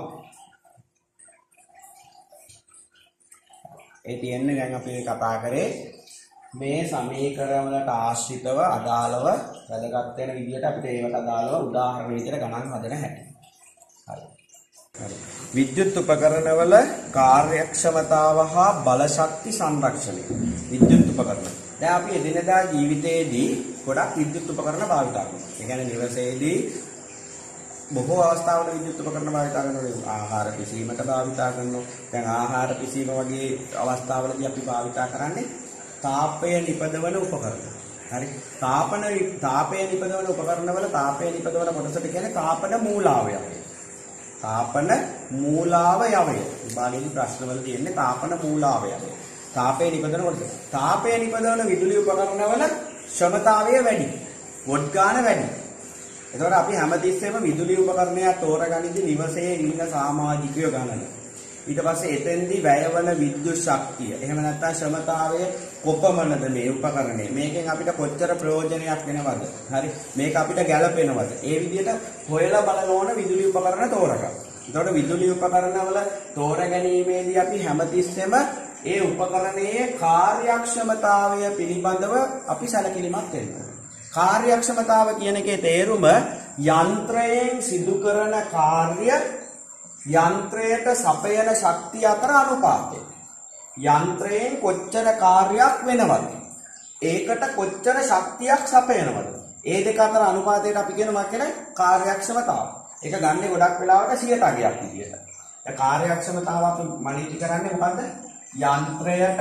S1: ඒ තියෙන්නේ දැන් අපි කතා කරේ මේ සමීකරණ වලට ආශ්‍රිතව අදාළව වැදගත් වෙන විදිහට අපිට ඒවට අදාළව උදාහරණ විදිහට ගණන් හදන හැටි. හරි. හරි. විද්‍යුත් උපකරණවල කාර්යක්ෂමතාව හා බල ශක්ති සංරක්ෂණය. විද්‍යුත් උපකරණ. දැන් අපි එදිනෙදා ජීවිතයේදී ගොඩක් විද්‍යුත් උපකරණ භාවිත කරනවා. ඒ කියන්නේ නිවසේදී බොහෝ අවස්ථාවල විද්‍යුත් උපකරණ භාවිත කරනවා. ආහාර පිසීමට භාවිත කරනවා. දැන් ආහාර පිසීම වගේ අවස්ථාවලදී අපි භාවිත කරන්නේ තාපය නිපදවන උපකරණ. හරි. තාපය නිපදවන උපකරණවල තාපය නිපදවන කොටසට කියන්නේ තාපන මූලාවය. තාපන මූලාවයවය. විභාගයේ ප්‍රශ්නවල තියෙන්නේ තාපන මූලාවයය. තාපය නිපදවන කොටස. තාපය නිපදවන විදුලි උපකරණවල ක්ෂමතාවය වැඩි. වොට් ගාන වැඩි. එතකොට අපි හැමතිස්සෙම විදුලි උපකරණයක් තෝරගනිද්දී නිවසේ ඉන්න සමාජිකයෝ ගණන. ඊට පස්සේ එතෙන්දී වැයවන විද්‍යුත් ශක්තිය. එහෙම නැත්නම් ක්ෂමතාවය කොපමණද මේ උපකරණය? මේකෙන් අපිට කොච්චර ප්‍රයෝජනයක් වෙනවද? හරි. මේක අපිට ගැළපෙනවද? ඒ විදිහට හොයලා බලන ඕන විදුලි උපකරණ තෝරගන්න. එතකොට විදුලි උපකරණවල තෝරගැනීමේදී අපි හැමතිස්සෙම ඒ උපකරණයේ කාර්යක්ෂමතාවය පිළිබඳව අපි සැලකිලිමත් වෙනවා. කාර්යක්ෂමතාව කියන එකේ තේරුම යන්ත්‍රයෙන් සිදු කරන කාර්ය යන්ත්‍රයට සපයන ශක්තිය අතර අනුපාතය. යන්ත්‍රයෙන් කොච්චර කාර්යයක් වෙනවද? ඒකට කොච්චර ශක්තියක් සපයනවද? ඒ දෙක අතර අනුපාතයට අපි කියනවා කියන්නේ කාර්යක්ෂමතාව. ඒක ගන්නේ ගොඩක් වෙලාවට 100%ක් විදියට. ඒ කාර්යක්ෂමතාව අපි මනිටි කරන්නේ මොකද්ද? යන්ත්‍රයට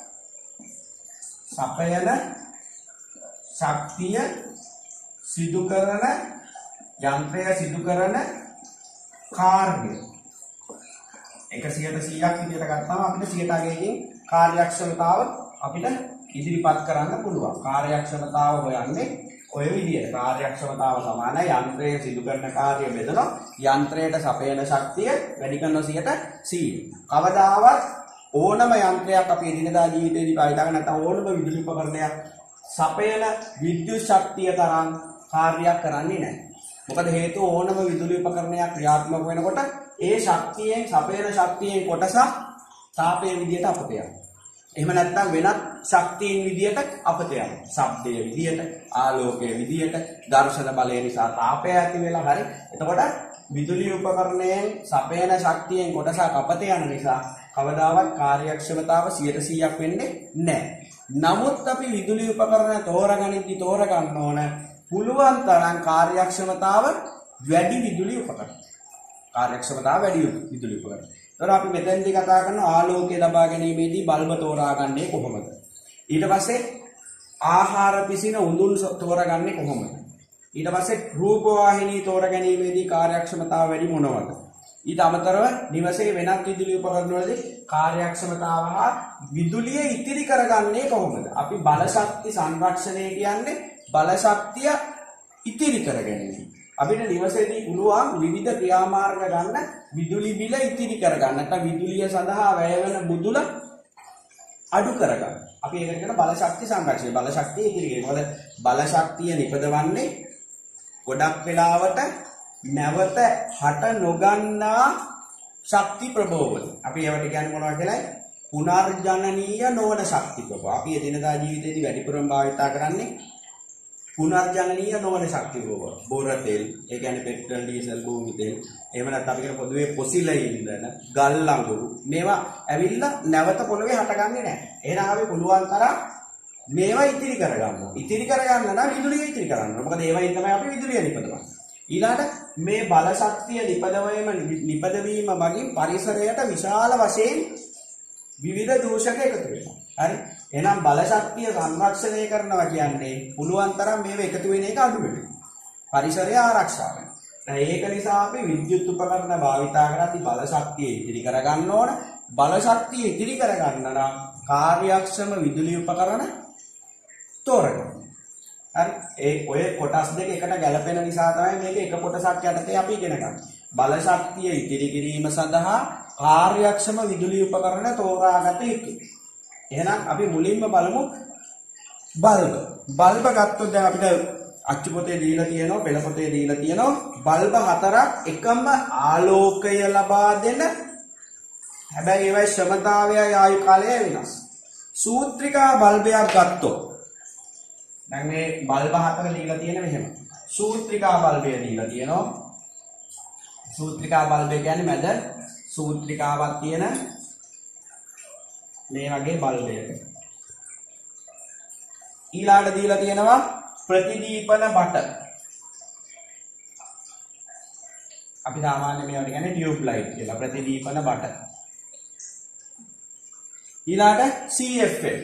S1: සපයන ශක්තිය සිදු කරන යන්ත්‍රය සිදු කරන කාර්ය 100%ක් විදිහට ගත්තාම අපිට 100%කින් කාර්යක්ෂමතාව අපිට ඉදිරිපත් කරන්න පුළුවන්. කාර්යක්ෂමතාව හොයන්නේ ඔය විදිහට කාර්යක්ෂමතාව සමානයි යන්ත්‍රයේ සිදු කරන කාර්ය බෙදනවා යන්ත්‍රයට සපයන ශක්තිය වැඩි කරන 100%. කවදාවත් ඕනම යන්ත්‍රයක් අපි එදිනදා ජීවිතේදී භාවිත කරන නැත්නම් ඕනම විදුලි උපකරණයක් සපයන විද්‍යුත් ශක්තිය තරම් කාර්යයක් කරන්නේ නැහැ. මොකද හේතුව ඕනම විදුලි උපකරණයක් ක්‍රියාත්මක වෙනකොට ඒ ශක්තියෙන් සපයන ශක්තියෙන් කොටසක් තාපයේ විදියට අපට යනවා. එහෙම නැත්නම් වෙනත් ශක්තියින් විදියට අපට යනවා. ශබ්දයේ විදියට, ආලෝකයේ විදියට, ඝර්ෂණ බලය නිසා තාපය ඇති වෙලා හරි. එතකොට විදුලි උපකරණයෙන් සපයන ශක්තියෙන් කොටසක් අපට යන නිසා කවදාවත් කාර්යක්ෂමතාව 100%ක් වෙන්නේ නැහැ. නමුත් අපි විදුලි උපකරණ තෝරගන්න ඕන පුළුවන් තරම් කාර්යක්ෂමතාව වැඩි විදුලි උපකරණ. කාර්යක්ෂමතාව වැඩි විදුලි උපකරණ. ඒතර අපි මෙතෙන්දී කතා කරන ආලෝකය ලබා ගැනීමේදී බල්බ තෝරාගන්නේ කොහොමද? ඊට පස්සේ ආහාර පිසින උඳුන් තෝරාගන්නේ කොහොමද? ඊට පස්සේ රූප වාහිනී තෝරා ගැනීමේදී කාර්යක්ෂමතාව වැඩි මොනවද? ඊට අමතරව නිවසේ වෙනත් විදුලි උපකරණ වලදී කාර්යක්ෂමතාව හා විදුලිය ඉතිරි කරගන්නේ කොහොමද? අපි බල ශක්ති සංරක්ෂණය කියන්නේ බල ශක්තිය ඉතිරි කර ගැනීම. අපිට නිවසේදී පුළුවන් විවිධ ක්‍රියාමාර්ග ගන්න විදුලි බිල ඉතිරි කරගන්න. නැත්නම් විදුලිය සඳහා වැය වෙන මුදල අඩු කරගන්න. අපි ඒකට කියන බල ශක්ති සංරක්ෂණය. බල ශක්තිය ඉතිරි කිරීම. මොකද බල ශක්තිය නිපදවන්නේ ගොඩක් වෙලාවට නැවත හට නොගන්නා ශක්ති ප්‍රභවවල. අපි ඒවට කියන්නේ මොනවද කියලා? පුනර්ජනනීය නොවන ශක්ති ප්‍රභව. අපි එදිනදා ජීවිතයේදී වැඩිපුරම භාවිතා කරන්නේ පුනර්ජනනීය නොවන ශක්ති ප්‍රභව. බොර තෙල්, ඒ කියන්නේ පෙට්‍රල්, ඩීසල්, භූමි තෙල්. එහෙම නැත්නම් අපි කියන පොදුවේ පොසිල ඉන්ධන, ගල් අඟුරු. මේවා ඇවිල්ලා නැවත පොළවේ හටගන්නේ නැහැ. එහෙනම් අපි පුළුවන් තරම් මේවා ඉතිරි කරගන්නවා. ඉතිරි කරගන්න නම් විදුලිය ඉතිරි කරන්න. මොකද ඒවයින් තමයි අපි විදුලිය නිපදවන්නේ. ඊළඟට මේ බල ශක්තිය නිපදවීම මගින් පරිසරයට විශාල වශයෙන් විවිධ දූෂක එකතු වෙනවා. හරි? එහෙනම් බල ශක්තිය සංරක්ෂණය කරනවා කියන්නේ පුළුවන් තරම් මේව එකතු වෙන එක අඩු වෙනවා. පරිසරය ආරක්ෂා වෙනවා. ඒක නිසා අපි විද්‍යුත් උපකරණ භාවිතා කරද්දී බල ශක්තිය ඉතිරි කරගන්න ඕන. බල ශක්තිය ඉතිරි කරගන්න නම් කාර්යක්ෂම විදුලි උපකරණ තෝරගන්න. හරි ඔය කොටස් දෙක එකට ගැලපෙන නිසා තමයි මේක එක කොටසක් යටතේ අපි ඉගෙන ගන්න. බල ශක්තිය ඉතිරි කිරීම සඳහා කාර්යක්ෂම විදුලි උපකරණ තෝරාගත යුතුයි. එහෙනම් අපි මුලින්ම බලමු බල්බ. බල්බ ගත්තොත් දැන් අපිට අච්චු පොතේ දීලා තියෙනවා, පෙළ පොතේ දීලා තියෙනවා බල්බ හතරක් එකම ආලෝකය ලබා දෙන. හැබැයි ඒවයි ක්ෂමතාවයයි ආයු කාලය වෙනස්. සූත්‍රිකා බල්බයක් ගත්තොත් දැන් මේ බල්බ හතර දීලා තියෙන මෙහෙම. සූත්‍රිකා බල්බය දීලා තියෙනවා. සූත්‍රිකා බල්බය කියන්නේ මැද සූත්‍රිකාවක් තියෙන මේ වගේ බල්බයක. ඊළාට දීලා තියෙනවා ප්‍රතිදීපන බට. අපි සාමාන්‍ය මේවට කියන්නේ ටියුබ් ලයිට් කියලා. ප්‍රතිදීපන බට. ඊළාට CFL.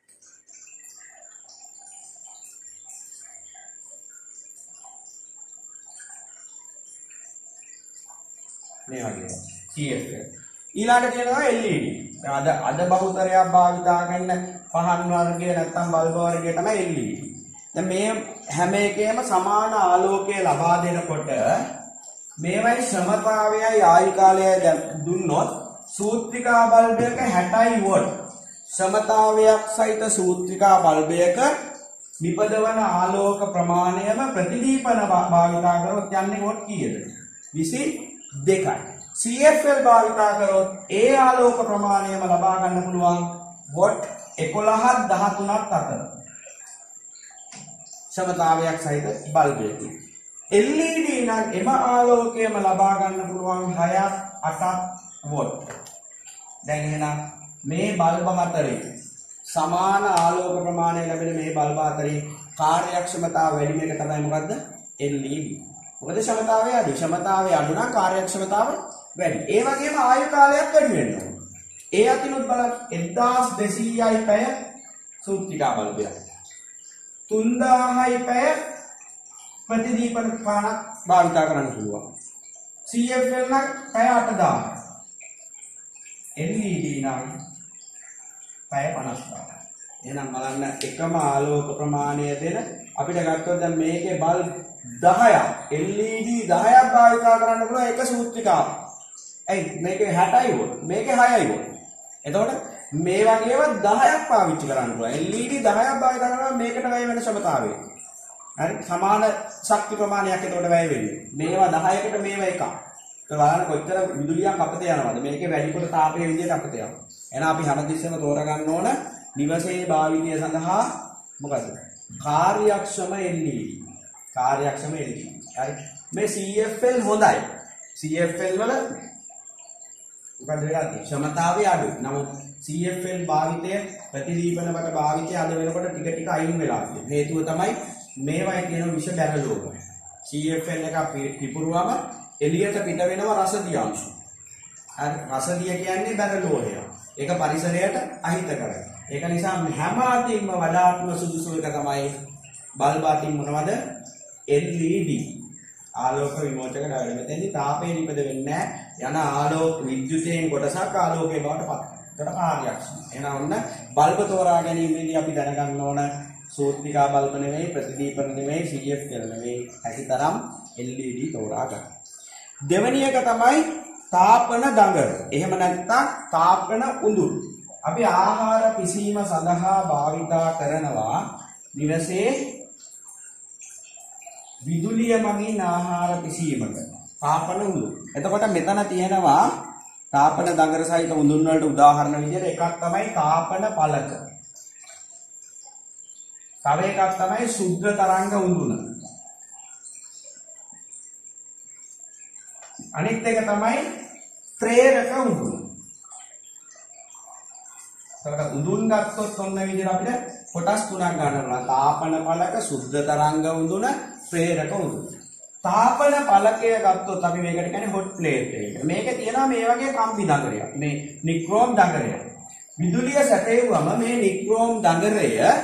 S1: මේ වගේ CFL. ඊළාට කියනවා LED. අද බහුතරයක් භාවිතා කරන පහන් වර්ගය නැත්නම් බල්බ වර්ගය තමයි LED. දැන් මේ හැම එකේම සමාන ආලෝකය ලබා දෙනකොට මේවයි ක්ෂමතාවයයි ආයු කාලයයි දුන්නොත් සූත්‍රිකා බල්බයක 60 වොට් ක්ෂමතාවයක් සහිත සූත්‍රිකා බල්බයක නිපදවන ආලෝක ප්‍රමාණයම ප්‍රතිදීපන භාවිතා කරොත් යන්නේ වොට් කීයද? 22යි. CFL භාවිතා කරොත් ඒ ආලෝක ප්‍රමාණයම ලබා ගන්න පුළුවන් වොට් 11ක් 13ක් අතර. ක්ෂමතාවයක් සහිත බල්බයක. LED නම් එම ආලෝකයම ලබා ගන්න පුළුවන් 6ක් 8ක් වොට්. දැන් එහෙනම් මේ බල්බ හතරේ සමාන ආලෝක ප්‍රමාණය ලැබෙන මේ බල්බ හතරේ කාර්යක්ෂමතාව වැඩි මේක තමයි මොකද්ද? LED. මොකද ක්ෂමතාවය අඩු. ක්ෂමතාවය අඩු නම් කාර්යක්ෂමතාව වැඩි. ඒ වගේම ආයු කාලයක් වැඩි වෙනවා. ඒ අතිනුත් බලන්න 1200යි පැය සූත්‍රිකා බල්බයක්. 3000යි පැය ප්‍රතිදීපන පානක් භාවිතා කරන්න පුළුවන්. CFL නම් පැය 8000. LED නම් පැය 50000. එහෙනම් බලන්න එකම ආලෝක ප්‍රමාණය දෙන අපිට ගත්තොත් දැන් මේකේ බල්බ් 10ක් LED 10ක් භාවිතා කරන්න පුළුවන් එක සූත්‍රිකාව. ඇයි මේකේ 60යි වොල්ට් මේකේ 6යි වොල්ට්. එතකොට මේ වගේව 10ක් පාවිච්චි කරන්න පුළුවන්. LED 10ක් භාවිතා කරනවා මේකට වැය වෙන ක්ෂමතාවය. හරි සමාන ශක්ති ප්‍රමාණයක් එතකොට වැය වෙන්නේ. මේවා 10කට මේවා එකක්. ඒක බලන්න කොච්චර විදුලියක් අපතේ යනවද? මේකේ වැඩිපුර තාපයේ විදියට අපතේ යනවා. එහෙනම් අපි හැමතිස්සෙම තෝරගන්න ඕන නිවසේ භාවිතය සඳහා මොකද? කාර්යක්ෂම LED. කාර්යක්ෂම LED. හරි. මේ CFL හොඳයි. CFL වල මොකද වෙන්නේ? ක්ෂමතාවය අඩුයි. නමුත් CFL භාවිතය ප්‍රතිදීපනකට භාවිතය අද වෙනකොට ටික ටික අයින් වෙලා තියෙනවා. හේතුව තමයි මේවයි කියන විෂ බැරලෝක. CFL එක පිපුරුවම එළියට පිට වෙනවා රසදිය අංශු. හරි රසදිය කියන්නේ බැරලෝහය. ඒක පරිසරයට අහිත කරයි. ඒක නිසා හැම අතින්ම වඩාත්ම සුදුසු එක තමයි බල්බ අතින් මොනවද? LED. ආලෝක විමෝචක ඩයෝඩ්. මෙතෙන්දි තාපය නිපද වෙන්නේ නැහැ. යන ආලෝක විද්‍යුතයෙන් කොටසක් ආලෝකයේ බවට පත් වෙනවා. ඒකට කාර්යක්ෂම. එහෙනම් ඔන්න බල්බ තෝරා ගැනීමේදී අපි දැනගන්න ඕන සූත්‍රිකා බල්බ නෙවෙයි ප්‍රතිදීපන නෙවෙයි CFL නෙවෙයි හැකිතරම් LED තෝරා ගන්න. දෙවෙනි එක තමයි තාපන දඟර. එහෙම නැත්නම් තාපන උඳුල්. අපි ආහාර පිසීම සඳහා භාවිතා කරනවා නිවසේ විදුලිය මගින් ආහාර පිසීමට. තාපන උඳුල්. එතකොට මෙතන තියෙනවා තාපන දඟර සහිත උඳුන් වලට උදාහරණ විදිහට එකක් තමයි තාපන පළක. තව එකක් තමයි සුද්ධ තරංග උඳුන. අනිත් එක තමයි ප්‍රේරක උඳුන. එතකොට උඳුන් ගත්තොත් ඔන්න විදිහට අපිට කොටස් තුනක් ගන්න පුළුවන්. තාපන පළක, සුද්ධ තරංග උඳුන, ප්‍රේරක උඳුන. තාපන පළකය ගත්තොත් අපි මේකට කියන්නේ හොට් ප්ලේට් එක. මේකේ තියෙනවා මේ වගේ කම්බි දඟරයක්. මේ නික්‍රෝම් දඟරය. විදුලිය සැපෙවුවම මේ නික්‍රෝම් දඟරය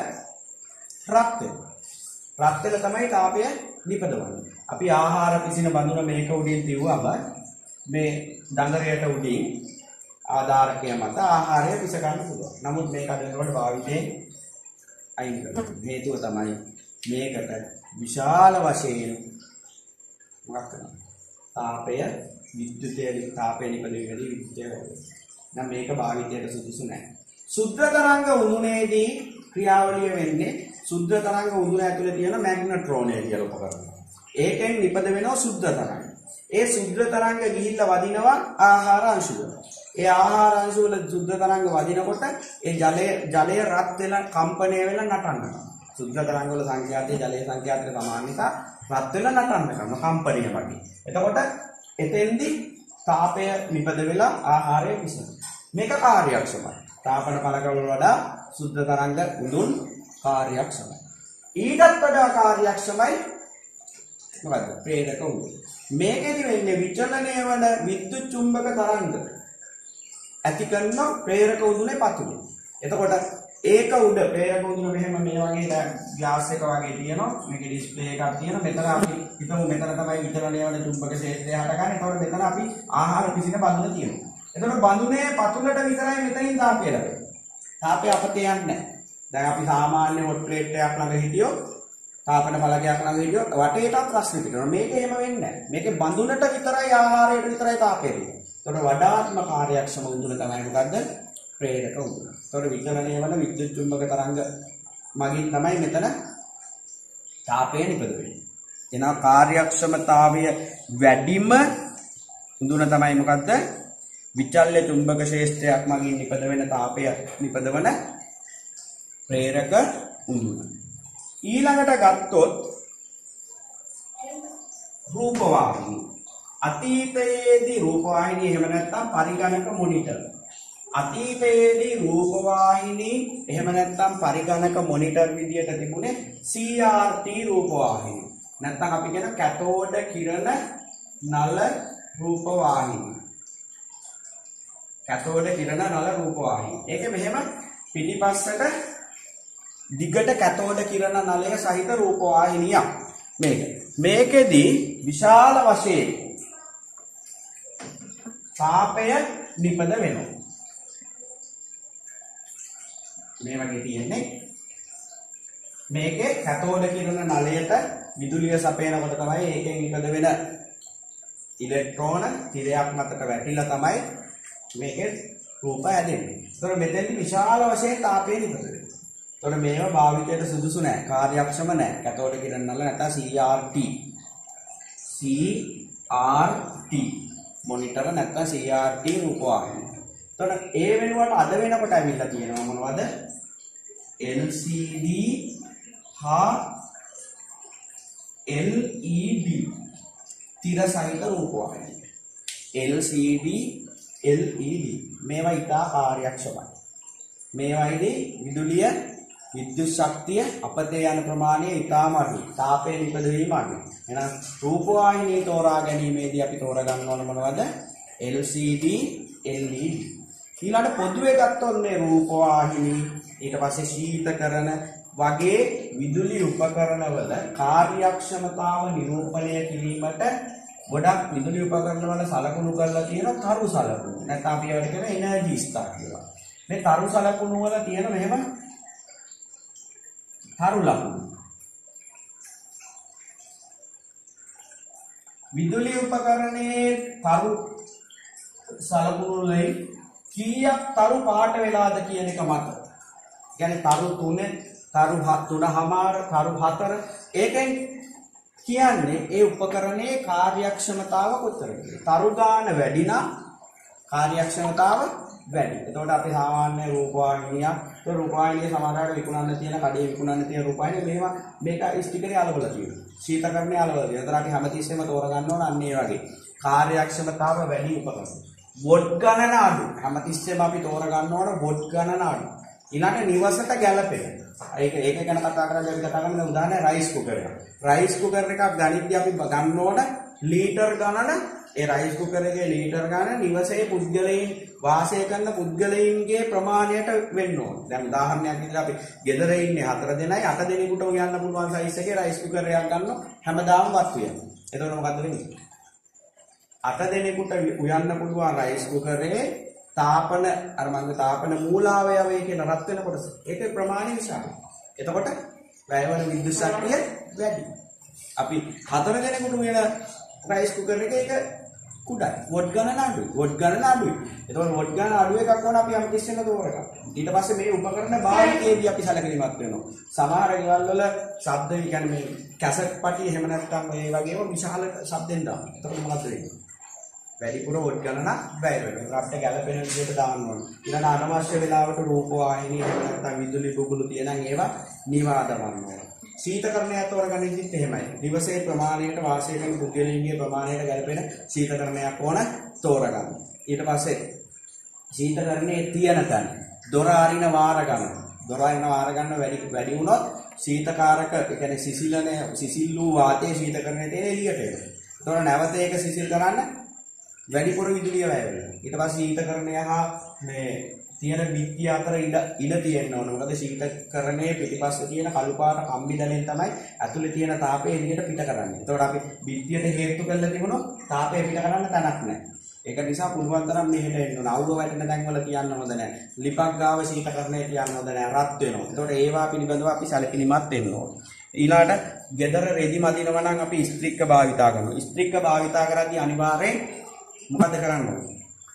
S1: රත් වෙනවා. රත් වෙලා තමයි තාපය නිපදවන්නේ. අපි ආහාර පිසින බඳුන මේක උඩින් තියුවම මේ දඟරයට උඩින් ආධාරකය මත ආහාරය පිස ගන්න පුළුවන්. නමුත් මේක අද වෙනකොට භාවිතයෙන් අයින් කරනවා. හේතුව තමයි මේකට විශාල වශයෙන් මොකක් කරනවා? තාපය විද්‍යුතයේ තාපය නිපදවීමේදී විද්‍යුතය වෙනවා. නම් මේක භාවිතයට සුදුසු නැහැ. සුද්ධ තරංග උණුනේදී ක්‍රියාවලිය වෙන්නේ සුද්ධ තරංග උඳුන ඇතුලේ තියෙන මැග්නට්‍රෝනය කියලා උපකරණය. ඒකෙන් නිපද වෙනවා සුද්ධ තරංග. ඒ සුද්ධ තරංග ගිහිල්ලා වදිනවා ආහාර අංශු වල. ඒ ආහාර අංශු වල සුද්ධ තරංග වදිනකොට ඒ ජලය රත් වෙලා කම්පණය වෙලා නටනවා. සුද්ධ තරංග වල සංඛ්‍යාතයේ ජලයේ සංඛ්‍යාතයට සමාන නිසා රත් වෙලා නටනවා කම්පණය වගේ. එතකොට එතෙන්දි තාපය නිපද වෙලා ආහාරය පිසෙනවා. මේක කාර්යක්ෂමයි. තාපන පළකවල වඩා සුද්ධ තරංග උඳුන් කාර්යක්ෂමයි. ඊටත් වඩා කාර්යක්ෂමයි මොකද්ද? ප්‍රේරක උඳුන්. මේකෙදි වෙන්නේ විචලනය වන විද්‍යුත් චුම්බක තරංග ඇති කරන ප්‍රේරක උඳුනේ පතුලේ. එතකොට ඒක උඩ ප්‍රේරක උඳුන මෙහෙම මේ වගේ දැන් ග්ලාස් එක වගේ තියෙනවා. මේකේ ඩිස්ප්ලේ එකක් තියෙනවා. මෙතන අපි හිතමු මෙතන තමයි විචලනය වන චුම්බක ක්ෂේත්‍රය හටගන්නේ. එතකොට මෙතන අපි ආහාර පිසින බඳුන තියෙනවා. එතකොට බඳුනේ පතුලට විතරයි මෙතනින් තාපය ලැබෙන්නේ. තාපය අපතේ යන්නේ නැහැ. දැන් අපි සාමාන්‍ය හොට් ප්ලේට් එකක් ළඟ හිටියොත් තාපන පළකයක් ළඟ හිටියොත් වටේටත් රස්නේ පිටනවා. මේක එහෙම වෙන්නේ නැහැ. මේකේ බඳුනට විතරයි ආහාරයට විතරයි තාපය දෙන්නේ. එතකොට වඩාත්ම කාර්යක්ෂම උඳුන තමයි මොකද්ද? ප්‍රේරක උඳුන. එතකොට විචලනය වන විද්‍යුත් චුම්බක තරංග මගින් තමයි මෙතන තාපය නිපද වෙන්නේ. එනවා කාර්යක්ෂමතාවය වැඩිම උඳුන තමයි මොකද්ද? විචල්්‍ය චුම්බක ක්ෂේත්‍රයක් මගින් නිපද වෙන තාපය නිපදවන ප්‍රේරක උඳුන. ඊළඟට ගත්තොත් රූපවාහිනී. අතීතයේදී රූපවාහිනී එහෙම නැත්නම් පරිගණක මොනිටර්. අතීතයේදී රූපවාහිනී එහෙම නැත්නම් පරිගණක මොනිටර් විදියට තිබුණේ CRT රූපවාහිනී. නැත්නම් අපි කියන කැතෝඩ කිරණ නල රූපවාහිනී. කැතෝඩ කිරණ නල රූපවාහිනී. ඒක මෙහෙම පිටිපස්සට දිගට කැතෝඩ කිරණ නලය සහිත රූපවාහිනියක්. මේකෙදී විශාල වශයෙන් තාපය නිපද වෙනවා. මේ වගේ තියෙන්නේ මේකේ කැතෝඩ කිරණ නලයට විදුලිය සපයනකොට තමයි ඒකෙන් නිපද වෙන ඉලෙක්ට්‍රෝන තිරයක් මතට වැටිලා තමයි මේකේ රූප හැදෙන්නේ. ඒතර මෙතෙන්දි විශාල වශයෙන් තාපය නිපද වෙනවා. ඒතර මේවා භාවිතයට සුදුසු නැහැ. කාර්යක්ෂම නැහැ. කැතෝඩ කිරණ නල නැත්නම් CRT. CRT මොනිටර නැත්නම් CRT රූපවාහිනිය. එතකොට ඒ වෙනුවට අද වෙනකොට ඇවිල්ලා තියෙනවා මොනවද? LCD හා LED තිර සහිත රූපවාහිනිය. LCD LED මේවා ඉතා කාර්යක්ෂමයි. මේවායිදී විදුලිය විද්‍යුත් ශක්තිය අපතේ යන ප්‍රමාණය ඉතාම අඩුයි. තාපයේ නිපදවීම අඩුයි. එහෙනම් රූපවාහිනිය තෝරා ගැනීමේදී අපි තෝරගන්න ඕන මොනවද? LCD LED. ඊළඟ පොදුවේ ගත්තොත් මේ රූපවාහිනී ඊට පස්සේ ශීතකරණ වගේ විදුලි උපකරණවල කාර්යක්ෂමතාව නිරූපණය කිරීමට ගොඩක් විදුලි උපකරණවල සලකුණු කරලා තියෙන තරු සලකුණු. නැත්නම් අපි ඒවට කියන එනර්ජි ස්ටාර් කියලා. මේ තරු සලකුණු වල තියෙන මෙහෙම තරු ලකුණු. විදුලි උපකරණයේ තරු සලකුණු වලින් කීයක් තරු පාට වෙලාද කියන එක මත. කියන්නේ තරු 3, තරු 3.5, තරු 4 ඒකෙන් කියන්නේ ඒ උපකරණයේ කාර්යක්ෂමතාව කොතරද? තරු ගාන වැඩි නම් කාර්යක්ෂමතාව වැඩි. එතකොට අපි සාමාන්‍ය රූපවාහිනියක්, ඒ රූපවාහිනිය සමහරවිට විකුණන්න තියෙන කඩේ විකුණන්න තියෙන රූපවාහිනිය මේවා මේක ස්ටිකරේ අලවලා තියෙනවා. ශීතකරණයේ අලවලා තියෙනවා. එතකොට අපි හැමතිස්සෙම තෝරගන්න ඕන අන්න ඒ වගේ කාර්යක්ෂමතාව වැඩි උපකරණ. වොට් ගණන අඩු. හැමතිස්සෙම අපි තෝරගන්න ඕන වොට් ගණන අඩු. ඊළඟ නිවසට ගැලපෙන. ඒක ගැන කතා කරන්නේ අපි කතා කරන්නේ උදාහරණයක් රයිස් කුකර් එක. රයිස් කුකර් එකක් ගනිද්දී අපි ගන්න ඕන ලීටර් ගණන. ඒ රයිස් කුකර් එකේ ලීටර් ගණන නිවසේ පුද්ගලයන් වාසය කරන පුද්ගලයන්ගේ ප්‍රමාණයට වෙන්න ඕන. දැන් උදාහරණයක් විදිහට අපි ගෙදර ඉන්නේ 4 දෙනයි 8 දෙනෙකුට උයන්න පුළුවන් සයිස් එකේ රයිස් කුකර් එකක් ගන්නවා හැමදාම වත් උයනවා. එතකොට මොකද්ද වෙන්නේ? 8 දෙනෙකුට උයන්න පුළුවන් රයිස් කුකර් එකේ තාපන අර මංග තාපන මූලාවයවය කියන රත් වෙන කොටස. ඒකේ ප්‍රමාණය විශාලයි. එතකොට වැයවන විද්‍යුත් ශක්තිය වැඩි. අපි 4 දෙනෙකුට වෙන රයිස් කුකර් එකේ ඒක කුඩයි. වොට් ගණන අඩුයි. වොට් ගණන අඩුයි. එතකොට වොට් ගණන අඩු එකක් වුණා අපි යම් කිසිම තෝරගන්න. ඊට පස්සේ මේ උපකරණ භාවිතයේදී අපි සැලකිලිමත් වෙනවා. සමහර ගෙවල් වල ශබ්ද කියන්නේ මේ කැසට් පටි එහෙම නැත්නම් මේ වගේම විශාල ශබ්දෙන් දානවා. එතකොට මොකද වෙන්නේ? වැඩිපුර වොට් ගණනක් වැය වෙනවා. අපිට ගැළපෙන විදිහට දාන්න ඕනේ. ඊළඟ අනවශ්‍ය වෙලාවට රූපවාහිනී එහෙම නැත්නම් විදුලි බුබුලු තියෙනන් ඒවා නිවා දමන්න ඕනේ. ශීතකරණය තෝරගනිද්දිත් එහෙමයි. දිවසේ ප්‍රමාණයට වාසය කරන පුද්ගලයන්ගේ ප්‍රමාණයට ගැළපෙන ශීතකරණයක් ඕන තෝරගන්න. ඊට පස්සේ ශීතකරණයේ තියෙන තැන දොර අරින වාර ගන්න. දොර අරින වාර ගන්න වැඩි වුණොත් ශීතකාරක ඒ කියන්නේ සිසිල් වූ වාතයේ ශීතකරණයේ තියෙන එළියට එනවා. ඒතකොට නැවත ඒක සිසිල් කරන්න වැඩිපුර විදුලිය වැය වෙනවා. ඊට පස්සේ ශීතකරණය හා මේ තියෙන බිත්තිය අතර ඉඩ තියෙන්න ඕන. මොකද ශීතකරණයේ පිටිපස්සේ තියෙන කළු පාට කම්බි දැලෙන් තමයි ඇතුලේ තියෙන තාපය එළියට පිට කරන්නේ. ඒතකොට අපි බිත්තියට හේතු කරලා තිබුණොත් තාපය පිට කරන්න තැනක් නැහැ. ඒක නිසා පුළුවන් තරම් මෙහෙට එන්න ඕන. අවුව වැටෙන තැන්වල තියන්න හොඳ නැහැ. ලිපක් ගාව ශීතකරණය තියන්න හොඳ නැහැ. රත් වෙනවා. ඒතකොට ඒවා පිළිබඳව අපි සැලකිලිමත් වෙන්න ඕන. ඊළාට ගෙදර රෙදි මදිනවා නම් අපි ස්ත්‍රික්ක භාවිතා කරනවා. ස්ත්‍රික්ක භාවිතා කරද්දී අනිවාර්යෙන් මොකද කරන්න ඕනේ?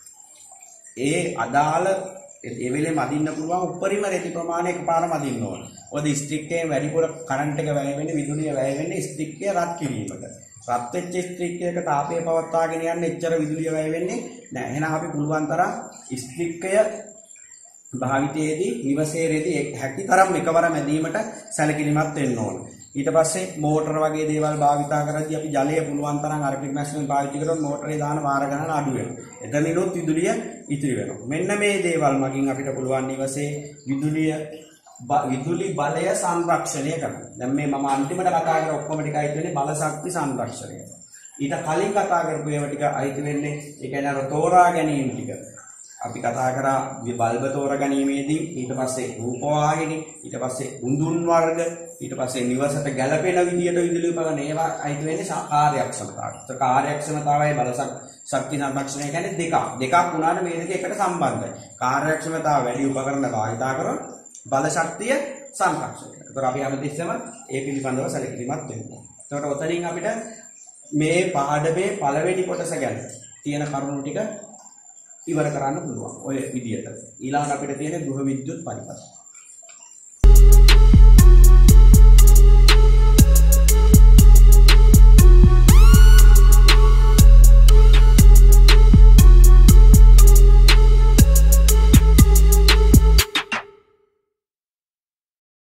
S1: ඒ අදාළ ඒ වෙලේ මදින්න පුළුවන් උපරිම රෙදි ප්‍රමාණය එකපාර මදින්න ඕන. ඔය ස්ත්‍රික්කයෙන් වැඩිපුර කරන්ට් එක වැය වෙන්නේ විදුලිය වැය වෙන්නේ ස්ත්‍රික්කය රත් කිරීමට. රත් වෙච්ච ස්ත්‍රික්කයක තාපය පවත්වාගෙන යන්න එච්චර විදුලිය වැය වෙන්නේ නැහැ. එහෙනම් අපි පුළුවන් තරම් ස්ත්‍රික්කය භාවිතයේදී නිවසේ රෙදි හැකි තරම් එකවර මැදීමට සැලකිලිමත් වෙන්න ඕන. ඊට පස්සේ මෝටර වගේ දේවල් භාවිතා කරද්දී අපි ජලය පුළුවන් තරම් අර්ථික මැෂින් පාවිච්චි කරොත් මෝටරේ දාන වාර ගණන අඩු වෙනවා. එතනිනුත් විදුලිය ඉතිරි වෙනවා. මෙන්න මේ දේවල් මගින් අපිට පුළුවන් නිවසේ විදුලි බලය සංරක්ෂණය කරන්න. දැන් මේ මම අන්තිමට කතා කර ඔක්කොම ටික අයිති වෙන්නේ බල ශක්ති සංරක්ෂණය. ඊට කලින් කතා කරපු ඒවා ටික අයිති වෙන්නේ ඒ කියන්නේ අර තෝරා ගැනීම ටික. අපි කතා කරා බල්බ තෝරගැනීමේදී ඊට පස්සේ රූපවාහිනී ඊට පස්සේ උඳුන් වර්ග ඊට පස්සේ නිවසට ගැළපෙන විදියට විදුලි උපකරණ ඒවා අයිති වෙන්නේ කාර්යක්ෂමතාවට. ඒ කාර්යක්ෂමතාවයි බල ශක්ති සංරක්ෂණය කියන්නේ දෙකක්. දෙකක් වුණාට මේ දෙක එකට සම්බන්ධයි. කාර්යක්ෂමතාව වැඩි උපකරණ භාවිතා කරොත් බල ශක්තිය සංරක්ෂණය. ඒතර අපි හැමතිස්සෙම ඒ පිළිබඳව සැලකිලිමත් වෙන්න. එතකොට ඔතනින් අපිට මේ පාඩමේ පළවෙනි කොටස ගැන තියෙන කරුණු ටික ඉවර කරන්න පුළුවන්. ඔය විදියට. ඊළඟට අපිට තියෙන ගෘහ විද්‍යුත් පරිපථ.